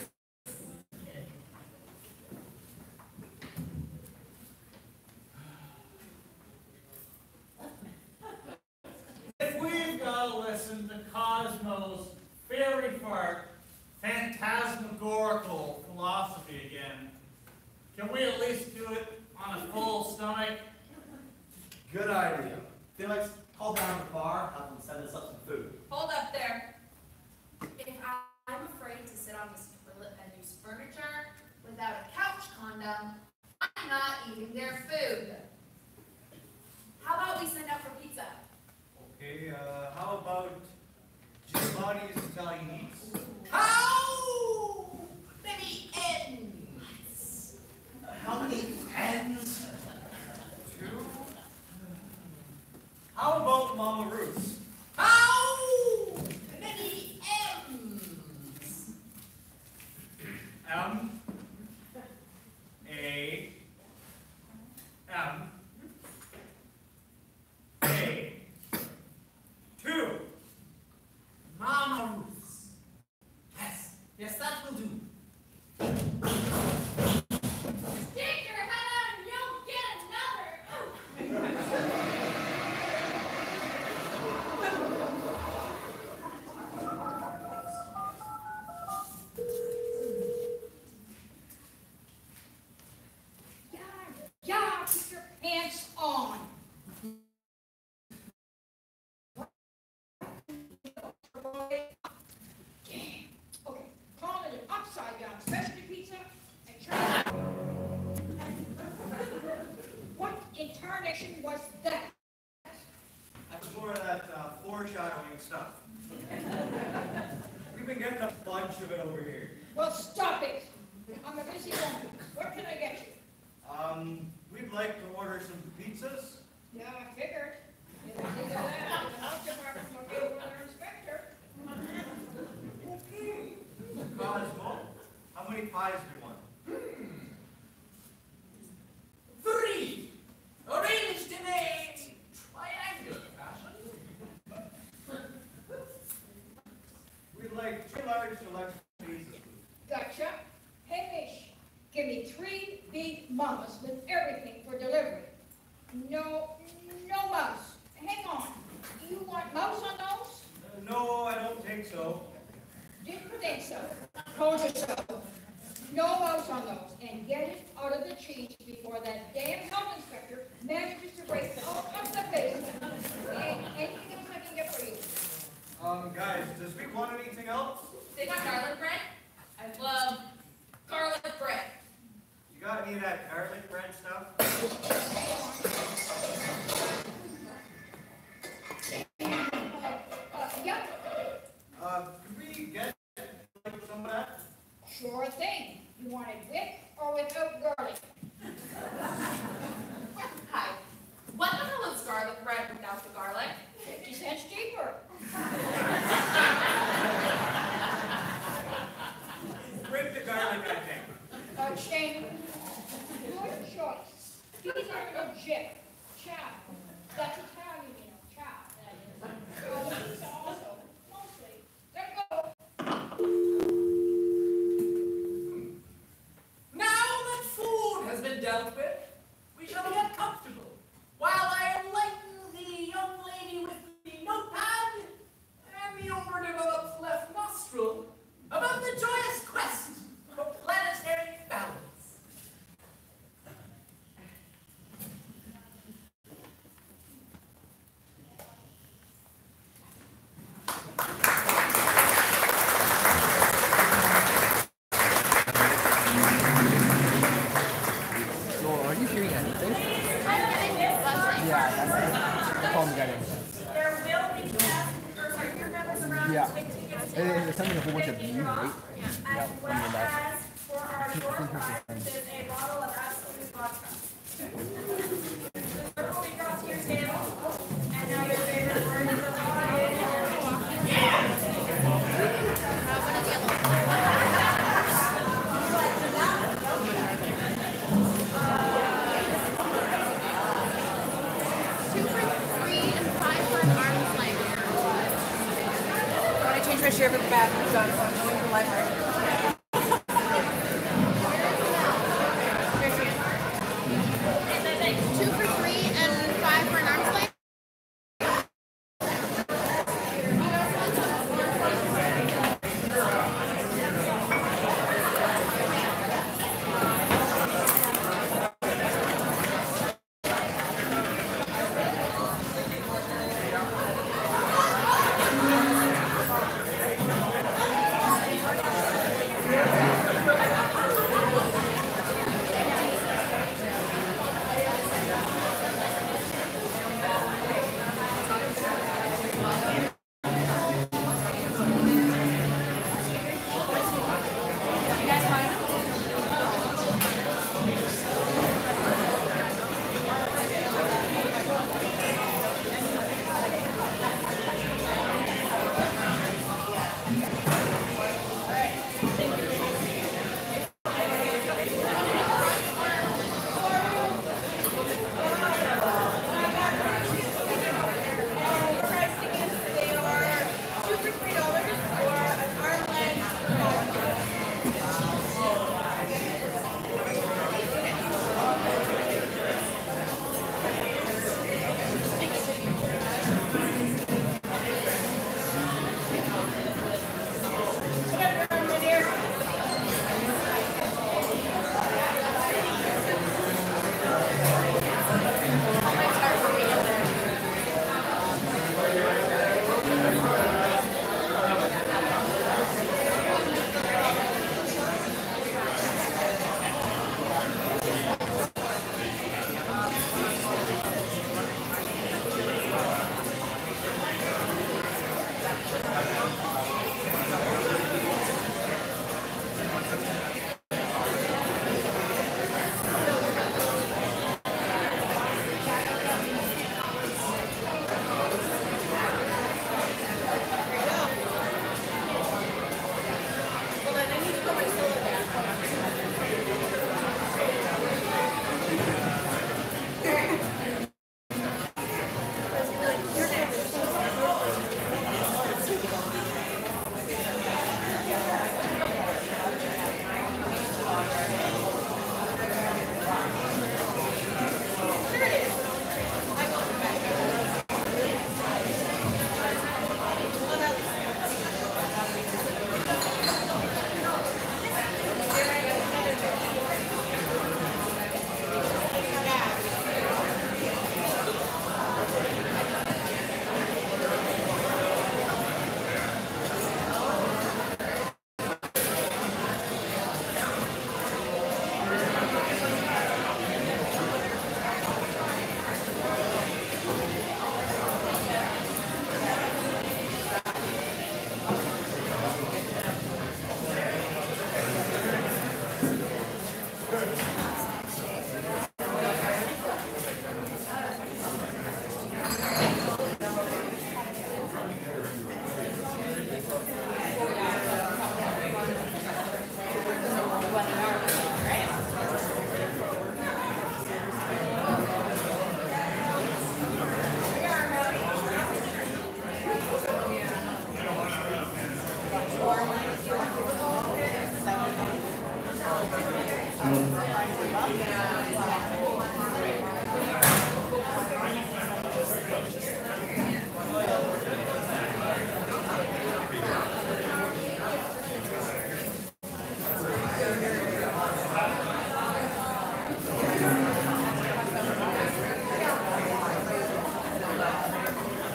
If we've got to listen to Cosmo's fairy fart, phantasmagorical philosophy again, can we at least do it on a full stomach? Good idea. Felix, call down the bar, have them send us up some food. Hold up there. If I- I'm afraid to sit on this toilet and use furniture without a couch condom, I'm not eating their food. How about we send out for pizza? Okay, uh, how about Giovanni's Italian Eats? How many ends? How many ends? Two? How about Mama Ruth's? How many M's? M A M A two. Mama Ruth's. Yes, yes, that will do. Stick your head out and you'll get another. foreshadowing stuff. We've been getting a bunch of it over here. Well, stop it. I'm a busy woman. What can I get you? Um, we'd like to order some pizzas. Yeah, I figured. If I did that, the health department will be over their inspector. Cosmo, how many pies do you want? Three! Arranged in a triangular fashion. We'd like three large deluxe pizzas. Gotcha. Hey, Mish, give me three big mamas with everything for delivery. No, no mouse. Hang on. You want mouse on those? Uh, no, I don't think so. Didn't think so. Told you so. No mouse on those. And get it out of the cheese before that damn health inspector manages to break it all up the basement. And anything else I can get for you? Um, guys, does we want anything else? They got garlic bread? I love garlic bread. You got any of that garlic bread stuff? Uh, uh, yep. Uh, could we get some of that? Sure thing. You want it with or without garlic? Hi. What the hell is garlic bread without the garlic? Fifty cents cheaper. Bring the garlic, I think. Uh, Shane, good choice. These are legit. Chow. That's Italian, you know. Chow. That is. Uh, these are also mostly. Let's go. Now that food has been dealt with, we shall get comfortable while I enlighten the young lady with the notepad and the overdeveloped left nostril about the joyous quest for planetary balance. So, are you hearing anything? Yeah, that's the phone got in. There will be staff, or sorry, your members around Yeah. to take tickets to And our it's sending a whole bunch of ticket views, right? as well I'm gonna as for our door prize, which is a bottle of absolute vodka. The circle we cross your table, and now your favorite word is the Two for three and five for an arm's length. I changed my shirt for the bathroom, so I'm going to the library. Two for three and five for an arm's length.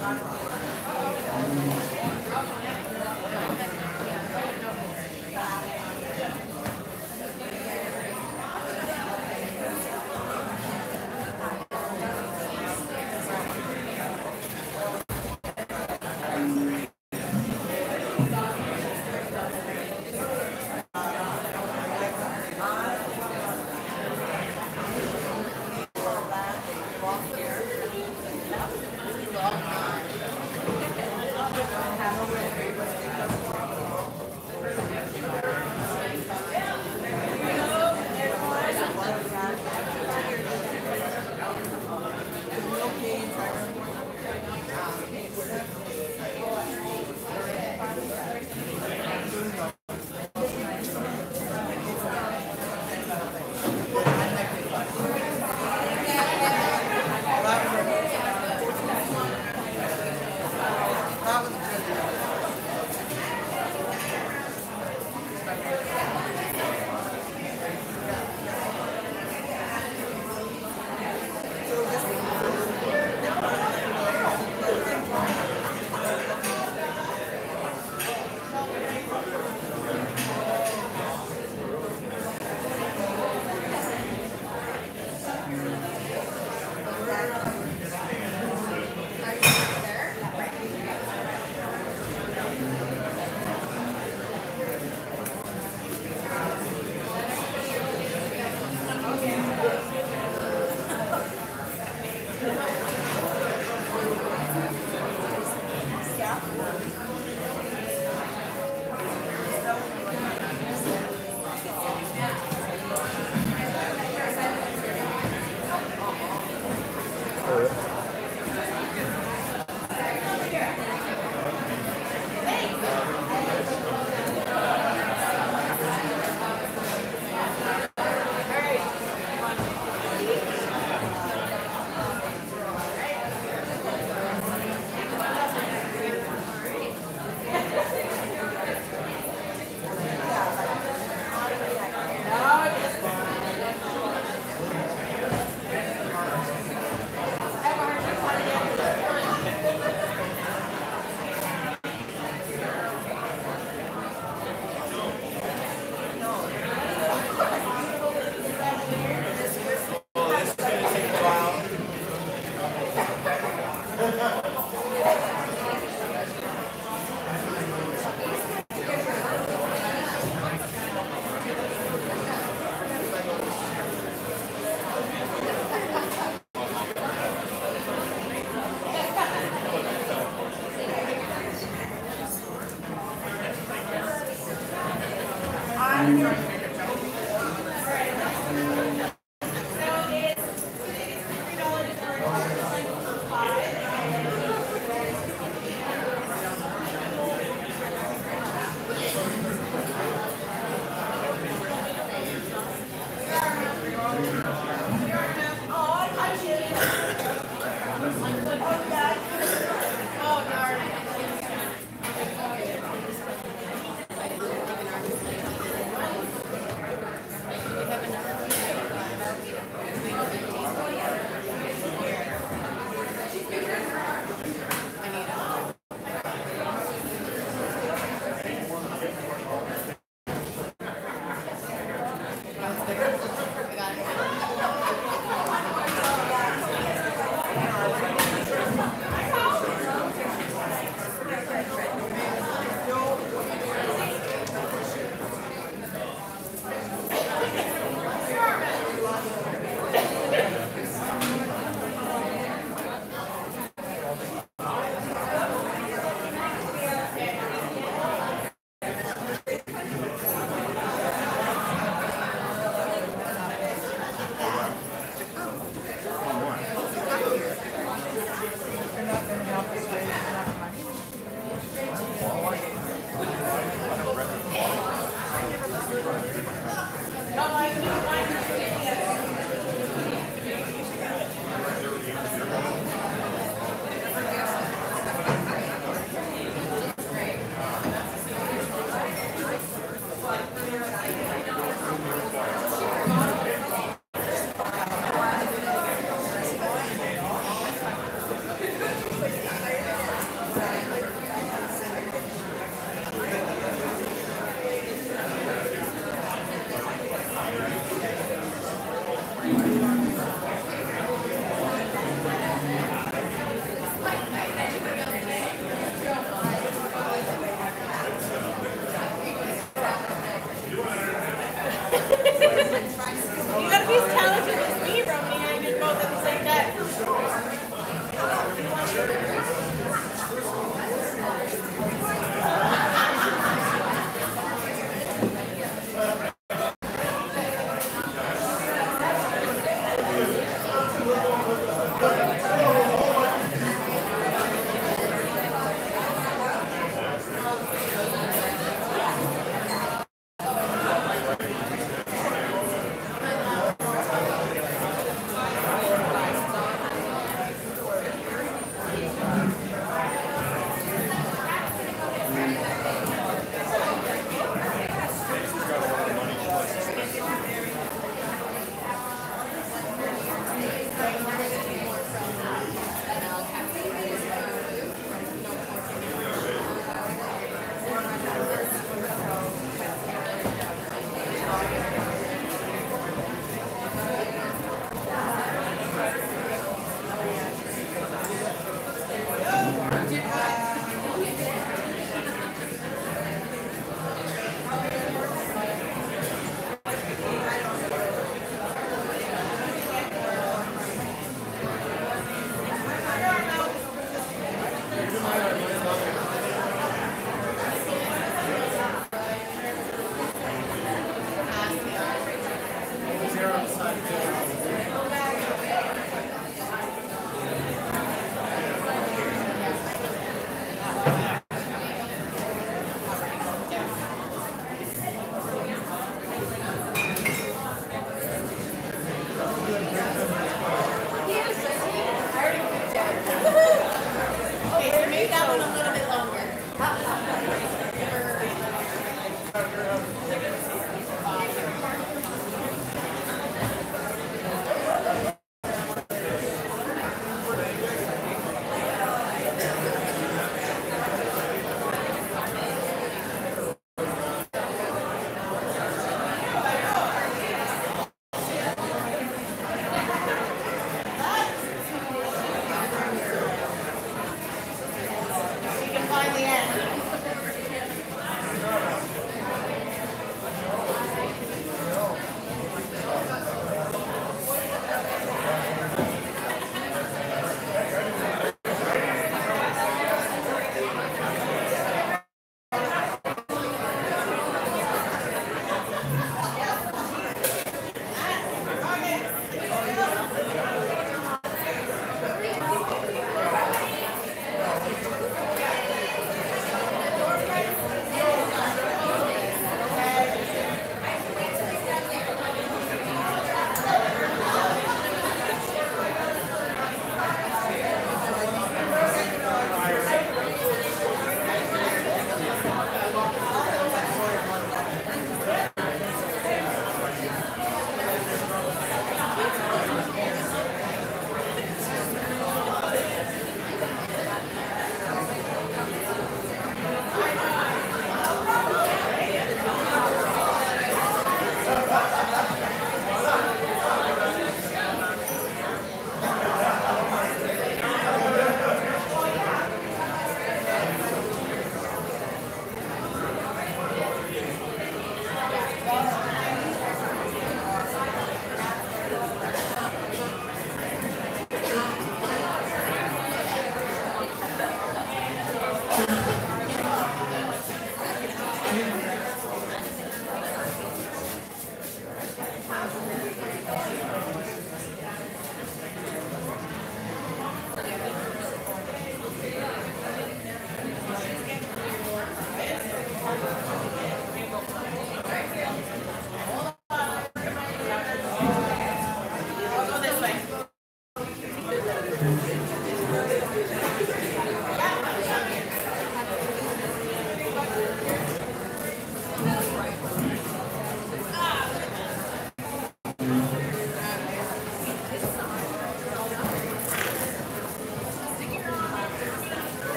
That was good.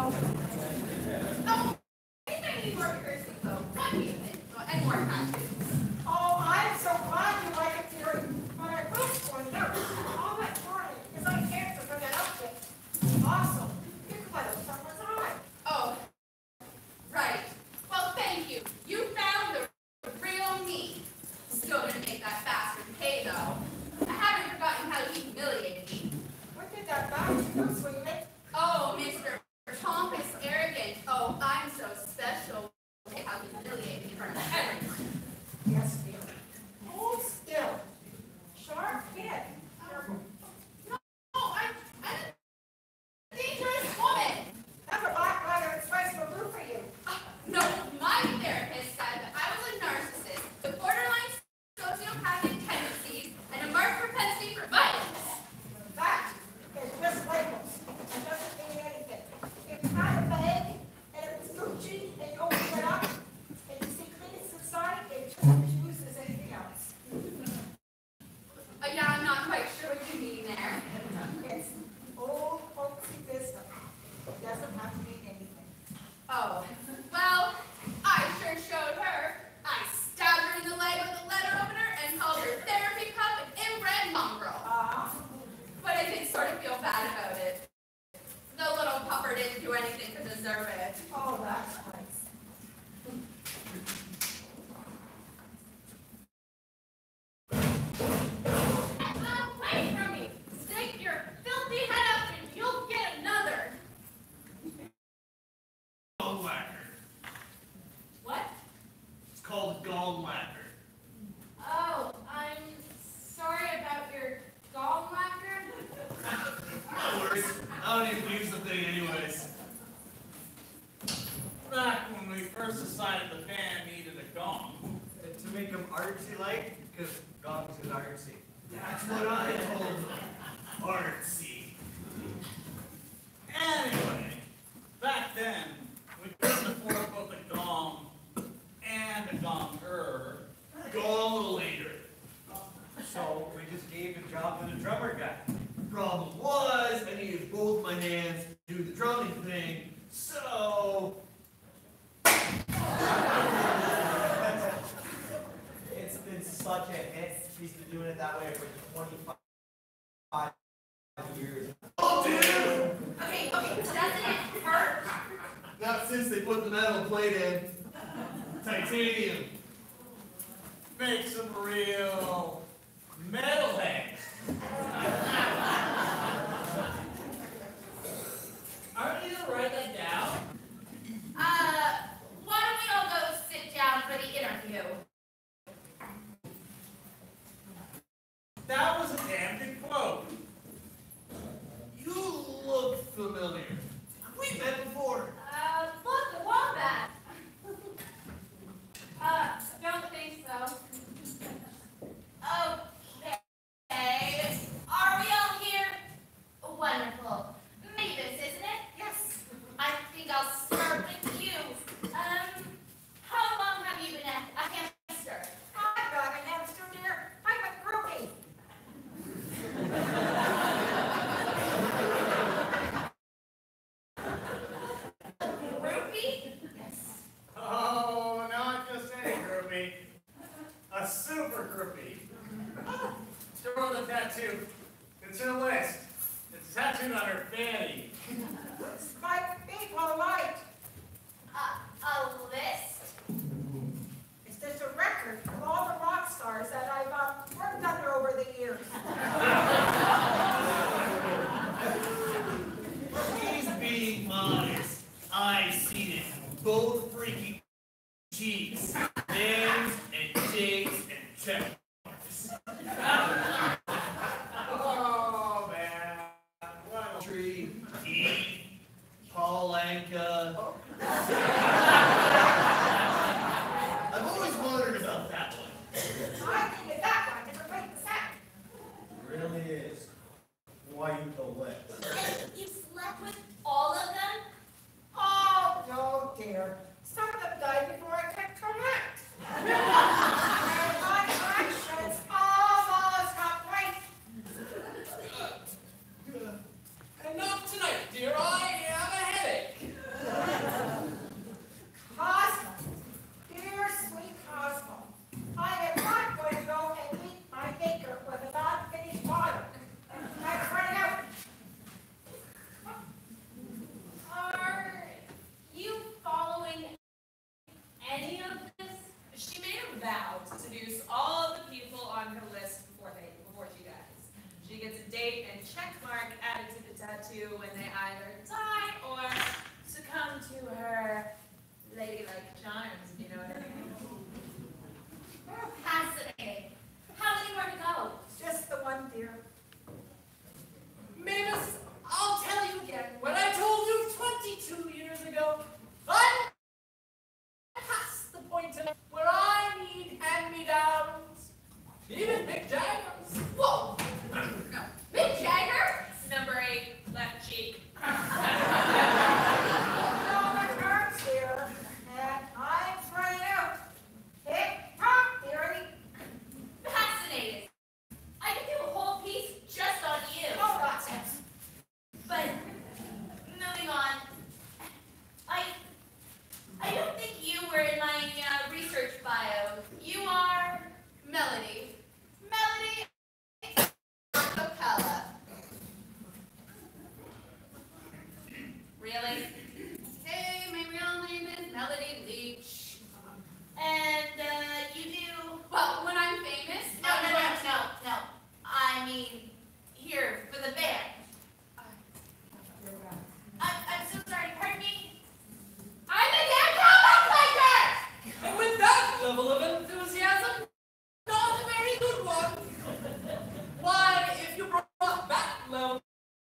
Oh, anything any more cursing though. Not even. And more tattoos. Oh, I'm so glad you like it, Terry. But I will point out, all that morning is I can't bring that up yet. Awesome. You're quite a summer's eye. Oh, right. Well, thank you. You found the real me. Still gonna make that bastard pay though. I haven't forgotten how he humiliated me. What did that bastard do, sweetie? Oh, Mister Pompous, arrogant. Oh, I'm so special. Look at how he humiliated me in front of everyone. Yes, dear. Hold still. Sharp kid. No, I'm, I'm a dangerous woman. That's a black letter express will do for you. Uh, no, my therapist said that I was a narcissist with borderline sociopathic tendencies and a marked propensity for violence. That is just labels. It doesn't mean anything. If you had a bag and it was Gucci and you opened it up and you see clean inside, it just as used as anything else. Uh, yeah, I'm not quite sure what you mean there. It's old folksy wisdom. It doesn't have to mean anything. Oh, well, I sure showed her. I stabbed her in the leg with a letter opener and called her therapy cup an inbred mongrel. Ah, But I did sort of feel bad about it. The little pupper didn't do anything to deserve it. oh, that's nice. Uh, wait from me. Stick your filthy head up and you'll get another. Gall lacquer. What? It's called gall lacquer. Oh, I'm sorry about your gallbladder. No worries. I don't even use the thing anyways. Back when we first decided the band needed a gong. To make them artsy-like, because gongs is artsy. That's what I told them. Artsy. Anyway, back then, we couldn't afford both a gong and a gonger. Go a little later. So we just gave the job to the drummer guy. Problem was, I needed both my hands to do the drumming thing, so... It's been such a hit. He's been doing it that way for twenty-five years. Oh, dude! Okay, okay, doesn't it hurt? Not since they put the metal plate in. Titanium. Make some real metalheads. Aren't you gonna write that down? Uh, why don't we all go sit down for the interview? That was a damn good quote. You look familiar. We met before. Uh, look, the wombat. Uh, don't think so. Okay. Are we all here? Wonderful. Mavis, isn't it? Yes. I think I'll start with you. Um, how long have you been a, a hamster? I'm not a hamster, dear. I'm a groupie. Groupie? Oh, not just any groupie. A super groupie. Show her the tattoo. It's her list. It's tattooed on her fanny. My feet will light. A, a list? It's just a record of all the rock stars that I've uh, worked under over the years. He's being modest. I seen it. Both freaky cheeks. Names and dates and check marks. Oh, man. What a Tree, E, Paul Anka. I've always wondered about that one. I needed that one to complete the set. Really is quite the list. And you slept with all of them? Oh, no, dear. Some of them died before I could correct. And my actions almost complete. Enough tonight, dear. I have a headache. Melody Leach. And uh, you do. Well, when I'm famous, No, no, no, no, no. I mean, here for the band. I'm, I'm so sorry. Pardon me. I'm the damn cowboy collector! And with that level of enthusiasm, not a very good one. Why, if you brought that level.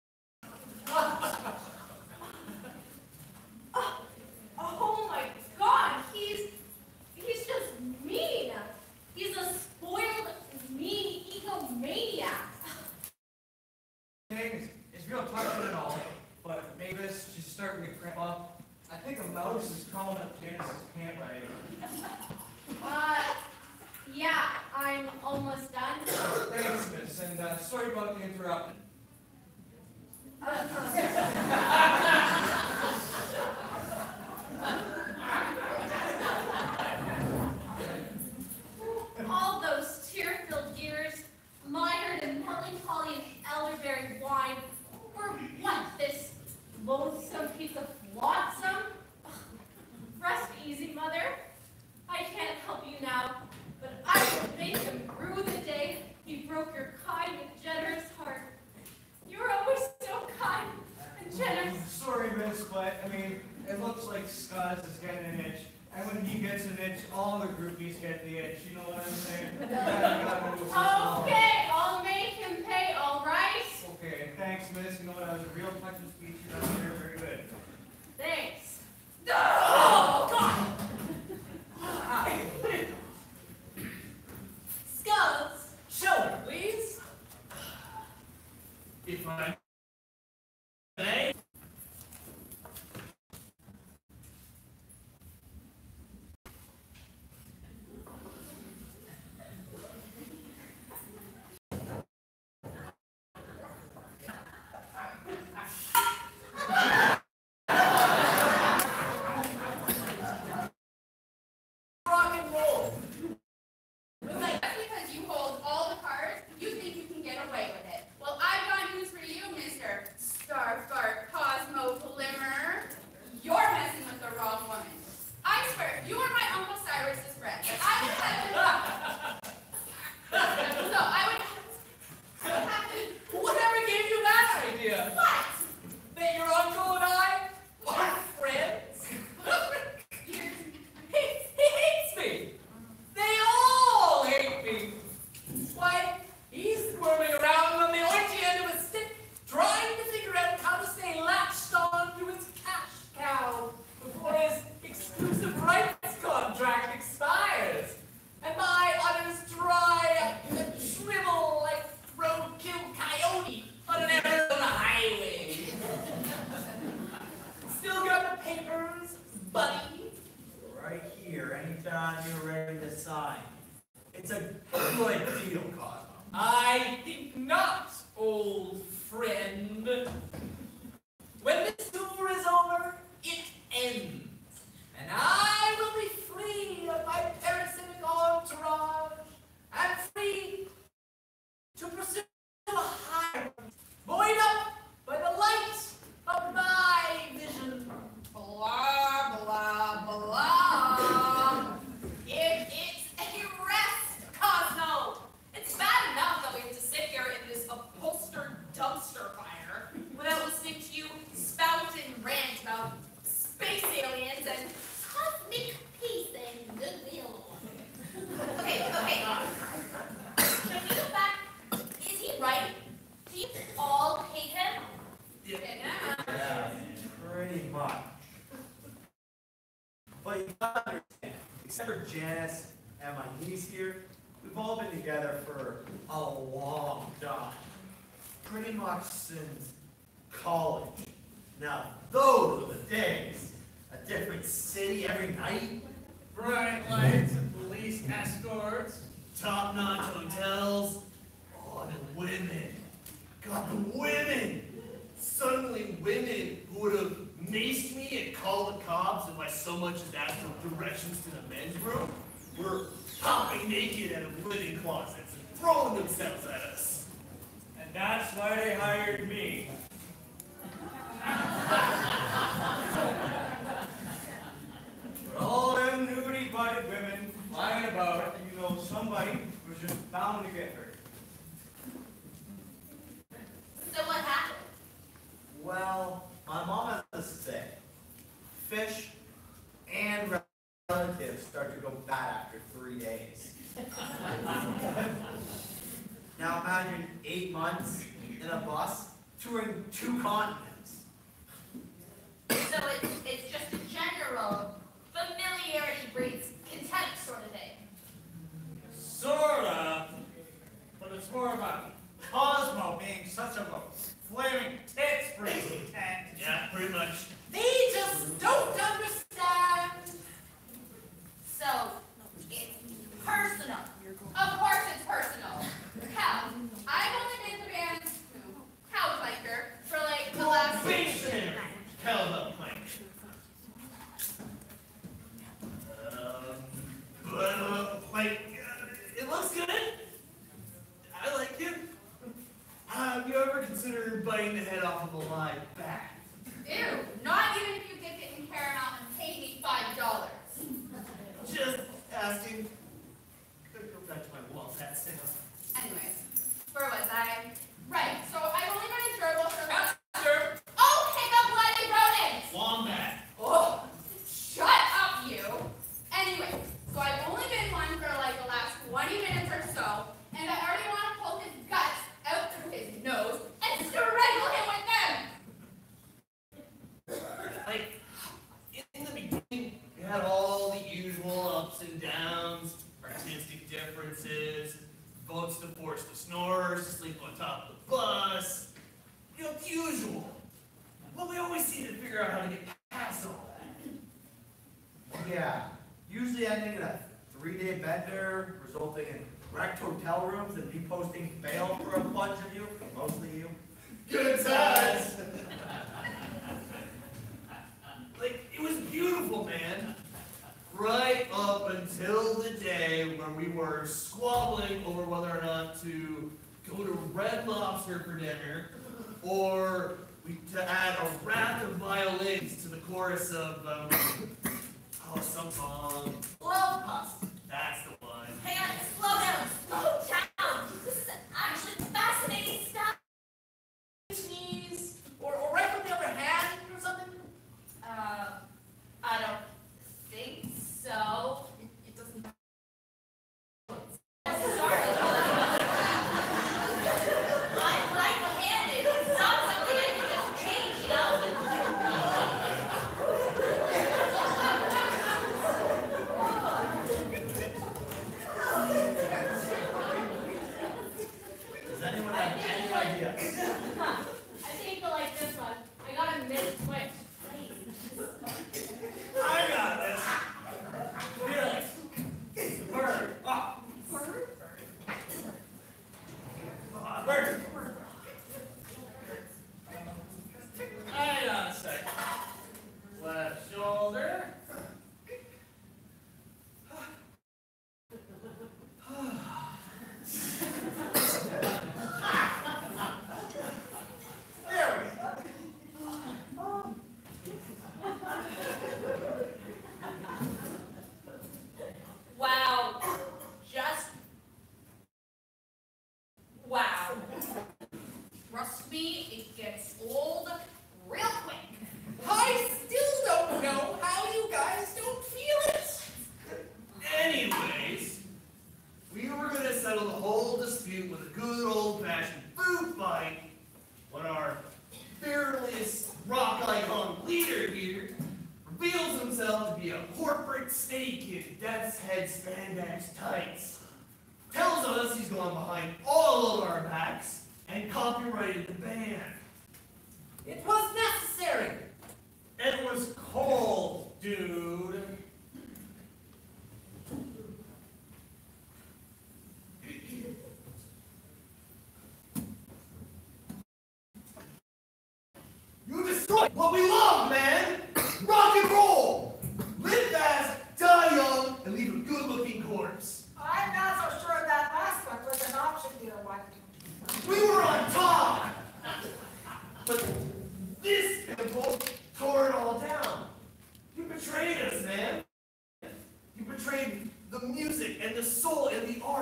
Oh, oh my God, he's he's just mean. He's a spoiled, mean egomaniac. Things, it's real touching and all, but Mavis, she's starting to cramp up. I think a mouse is crawling up Janice's pant leg. Uh, yeah, I'm almost done. Thanks, miss, and uh, sorry about the interruption. All those tear-filled years, mired in melancholy and elderberry wine, were what, this loathsome piece of flotsam? Ugh. Rest easy, mother. I can't help you now, but I will make him rue the day he broke your kind and generous heart. You were always so kind and generous. Sorry, miss, but, I mean, it looks like Scuzz is getting an itch. And when he gets an itch, all the groupies get the itch. You know what I'm saying? Okay, I'll make him pay, all right? Okay, thanks, miss. You know what? That was a real touching speech. You done there. Very good. Thanks. Oh, God! Skulls. Shoulder, please. If I may. Rock and roll. Like, that's because you hold all the cards, you think you can get away with it. Well, I've got news for you, Mister Starfart Cosmo Glimmer. You're messing with the wrong woman. I swear, you are my Uncle Cyrus's friend. I would have to... So, I would have to... Whatever gave you that idea? What? That your uncle and I are friends? You're... He, he hates me. They all hate me. Why, he's squirming around on the orgy end of a stick, trying to figure out how to stay latched on to his cash cow before his exclusive rights contract expires. And my utters dry and shrivel like roadkill coyote on an Arizona highway. Still got the papers, buddy? Right here, anytime you're ready to sign. It's a good deal, Cosmo. I think not, old friend. When this tour is over, it ends. And I will be free of my parasitic entourage and free to pursue a higher, buoyed up by the light of my vision. Blah, blah, blah. It, it's a rest, Cosmo. It's bad enough that we have to sit here in this upholstered dumpster fire without listening to you spout and rant about space aliens and cosmic peace and goodwill. Okay, okay. Can we go back? Is he right? Do you all hate him? Yeah. Yeah. Yeah, pretty much. But you gotta understand, except for Janice and my niece here, we've all been together for a long time. Pretty much since college. Now, those were the days. A different city every night, Bright lights and police escorts. top-notch hotels. Oh, the women. God, the women. Suddenly women who would have maced me and called the cops if I so much as asked for directions to the men's room were hopping naked out of linen closets and throwing themselves at us. And that's why they hired me. somebody was just bound to get hurt. So what happened? Well, my mom has this thing. Fish and relatives start to go bad after three days. Now imagine eight months in a bus touring two continents. So it's, it's just a general familiarity breeds contempt sort of thing. Sorta, but it's more about Cosmo being such a flaming tits breeding tent. Yeah, pretty much. They just don't understand. So it's personal. Of course it's personal. Hell, I've only been the band's house biker for like the last Probation! Hell no, Mike. Um, but, uh, like, uh, it looks good. I like it. Have you ever considered biting the head off of a live bat? Ew, not even if you get it in Paramount and pay me five dollars. Just asking. Could go back to my wall hat sale. Anyways, where was I? Right, so I've only been a gerbil for about Sure. Oh, pick up bloody rodents! Wombat. Oh, shut up, you! Anyway, so I've only been one for like the last twenty minutes or so, and I already want to pull his guts out through his nose and strangle him with them! Like, in the beginning, we had all the usual ups and downs, artistic differences, votes to force the snorers to sleep on top of the bus. You know, the usual. But we always seem to figure out how to get past all that. Yeah, usually ending in a three-day bender, resulting in wrecked hotel rooms and me posting bail for a bunch of you, mostly you. Good times! Like, it was beautiful, man. Right up until the day when we were squabbling over whether or not to go to Red Lobster for dinner, or we to add a raft of violins to the chorus of, um, oh, some song. Love Puss. That's the one. Hang on, slow down, slow down. This is actually fascinating stuff. Sneeze or, or right from the other hand or something? Uh, I don't think so. It, it doesn't. Sorry. I'm right-handed. It's not something I can just change, you know? Does anyone have any idea? Huh. I think you'll like this one. I got a mid-twitch. I got this. Felix. Bird. Oh. Bird? Oh, bird. Hang on a second. Left shoulder. There we go. Wow. Just. Wow. Trust me, it gets old real quick. I still don't know how you guys don't feel it. Anyways, we were going to settle the whole dispute with a good old-fashioned food fight when our fearless rock icon leader here reveals himself to be a corporate snake in Death's Head spandex tights. Tells us he's gone behind all of our backs and copyrighted the band. It was necessary. It was cold, dude. You destroyed what we love, man! Rock and roll! Live fast, die young, and leave a good-looking corpse. I'm not so sure that last one was an option, dear one. We were on top! But this pimple tore it all down. You betrayed us, man. You betrayed the music and the soul and the art.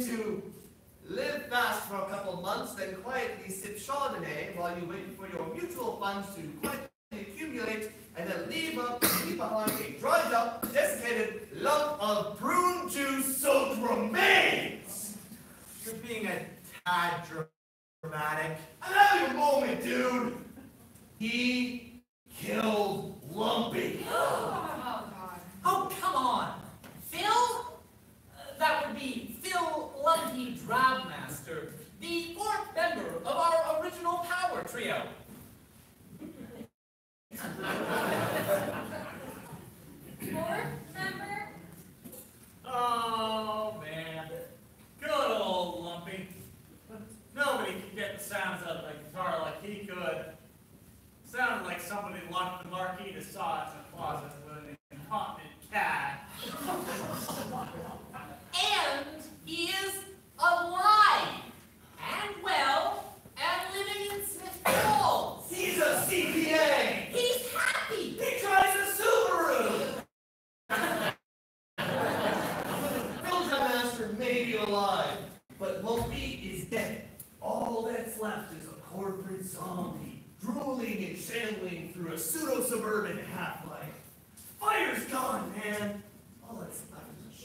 to live fast for a couple of months, then quietly sip Chardonnay while you wait for your mutual funds to quietly accumulate, and then leave up, leave behind a dried up, desiccated lump of prune juice soaked remains. You're being a tad dramatic. Another moment, dude. He killed Lumpy. Oh, God. Oh, come on. Phil? Uh, that would be Phil Lumpy Drabmaster, the fourth member of our original power trio. Fourth member? Oh, man. Good old Lumpy. Nobody could get the sounds out of a guitar like he could. Sounded like somebody locked the Marquis de Sade in a closet with an incontinent cat. And he is alive and well and living in Smith Falls. He's a C P A. He's happy. He drives a Subaru. Phil Drabmaster may be alive, but Lumpy is dead. All that's left is a corporate zombie, drooling and shambling through a pseudo-suburban half-life. Fire's gone, man. All that's left is a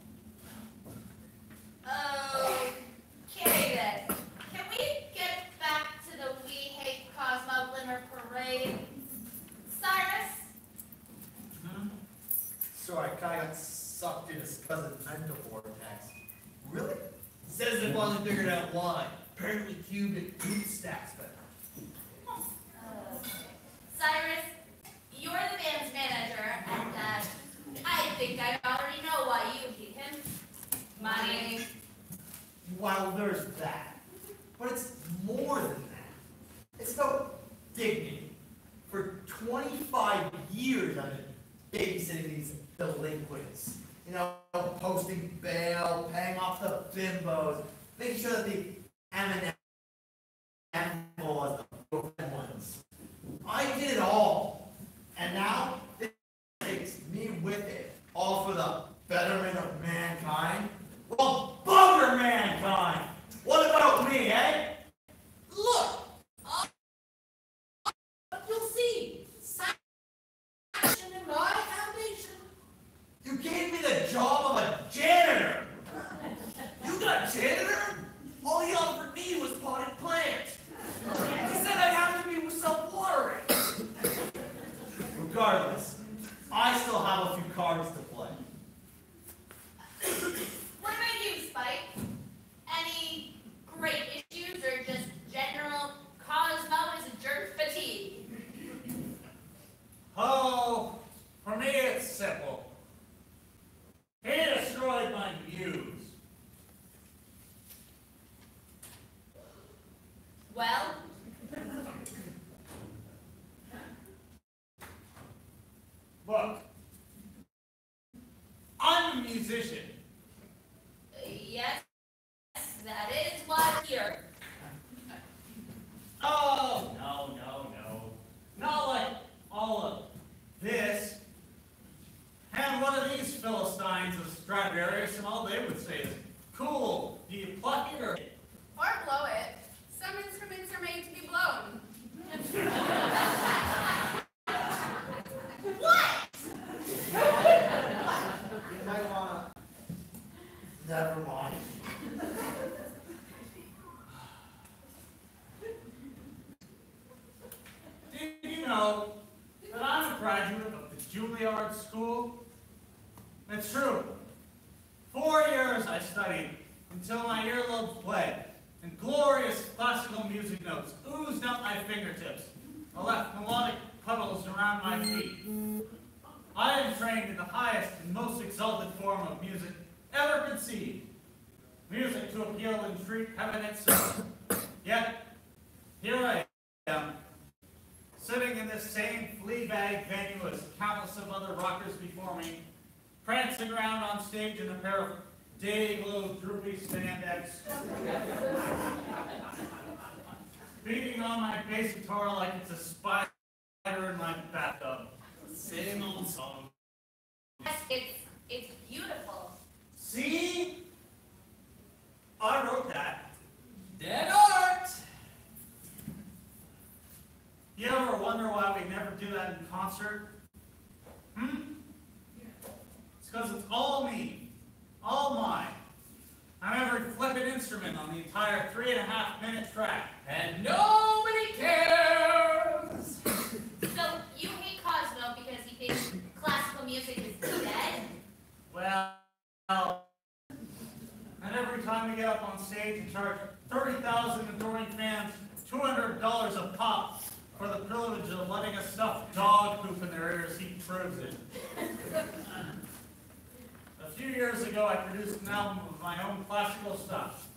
shell. Okay then. Can we get back to the We Hate Cosmo Glimmer Parade? Cyrus? Hmm? So I kinda got sucked in his cousin's mental vortex. Really? Says it wasn't figured out why. Apparently cubic boot stacks better. Uh, Cyrus, you're the band's manager, and uh, I think I already know why you hate him. Money. Well, there's that. But it's more than that. It's about dignity. For twenty-five years I've been babysitting these delinquents. You know, posting bail, paying off the bimbos, making sure that the M and M was the broken ones. I did it all. And now it takes me with it. All for the betterment of mankind. Well, bugger mankind! What about me, eh? Look, uh, you'll see. Sanction in my foundation. You gave me the job of a janitor! You got a janitor? All he offered me was potted plants. He said I'd have to be self-watering. Regardless, I still have a few cards to play. What about you, Spike? Any great issues or just general Cosmo is a jerk fatigue? Oh, for me it's simple. He destroyed my muse. Well, Look, I'm a musician. yes, that is what here. Oh, no, no, no. Not like all of this. Hand one of these Philistines a Stradivarius and all they would say is, cool, do you pluck it or... Or blow it. Some instruments are made to be blown. What? You might wanna... Never mind. Did you know that I'm a graduate of the Juilliard School? It's true. Four years I studied until my earlobes bled, and glorious classical music notes oozed up my fingertips. I left melodic puddles around my feet. I am trained in the highest and most exalted form of music ever conceived. Music to appeal and entreat heaven itself. Yet, here I am, sitting in this same flea bag venue as countless of other rockers before me, prancing around on stage in a pair of day-glow droopy spandex, beating on my bass guitar like it's a spider in my bathtub. Same old song. Yes, it's it's beautiful. See? I wrote that. Dead art! You ever wonder why we never do that in concert? Hmm? It's because it's all me. All mine. I'm every flippin' instrument on the entire three and a half minute track. And nobody cares! So you hate Cosmo because he thinks classical music is dead? Well, and every time we get up on stage and charge thirty thousand adoring fans two hundred dollars a pop for the privilege of letting us stuff dog poop in their ears, he proves it. A few years ago, I produced an album of my own classical stuff.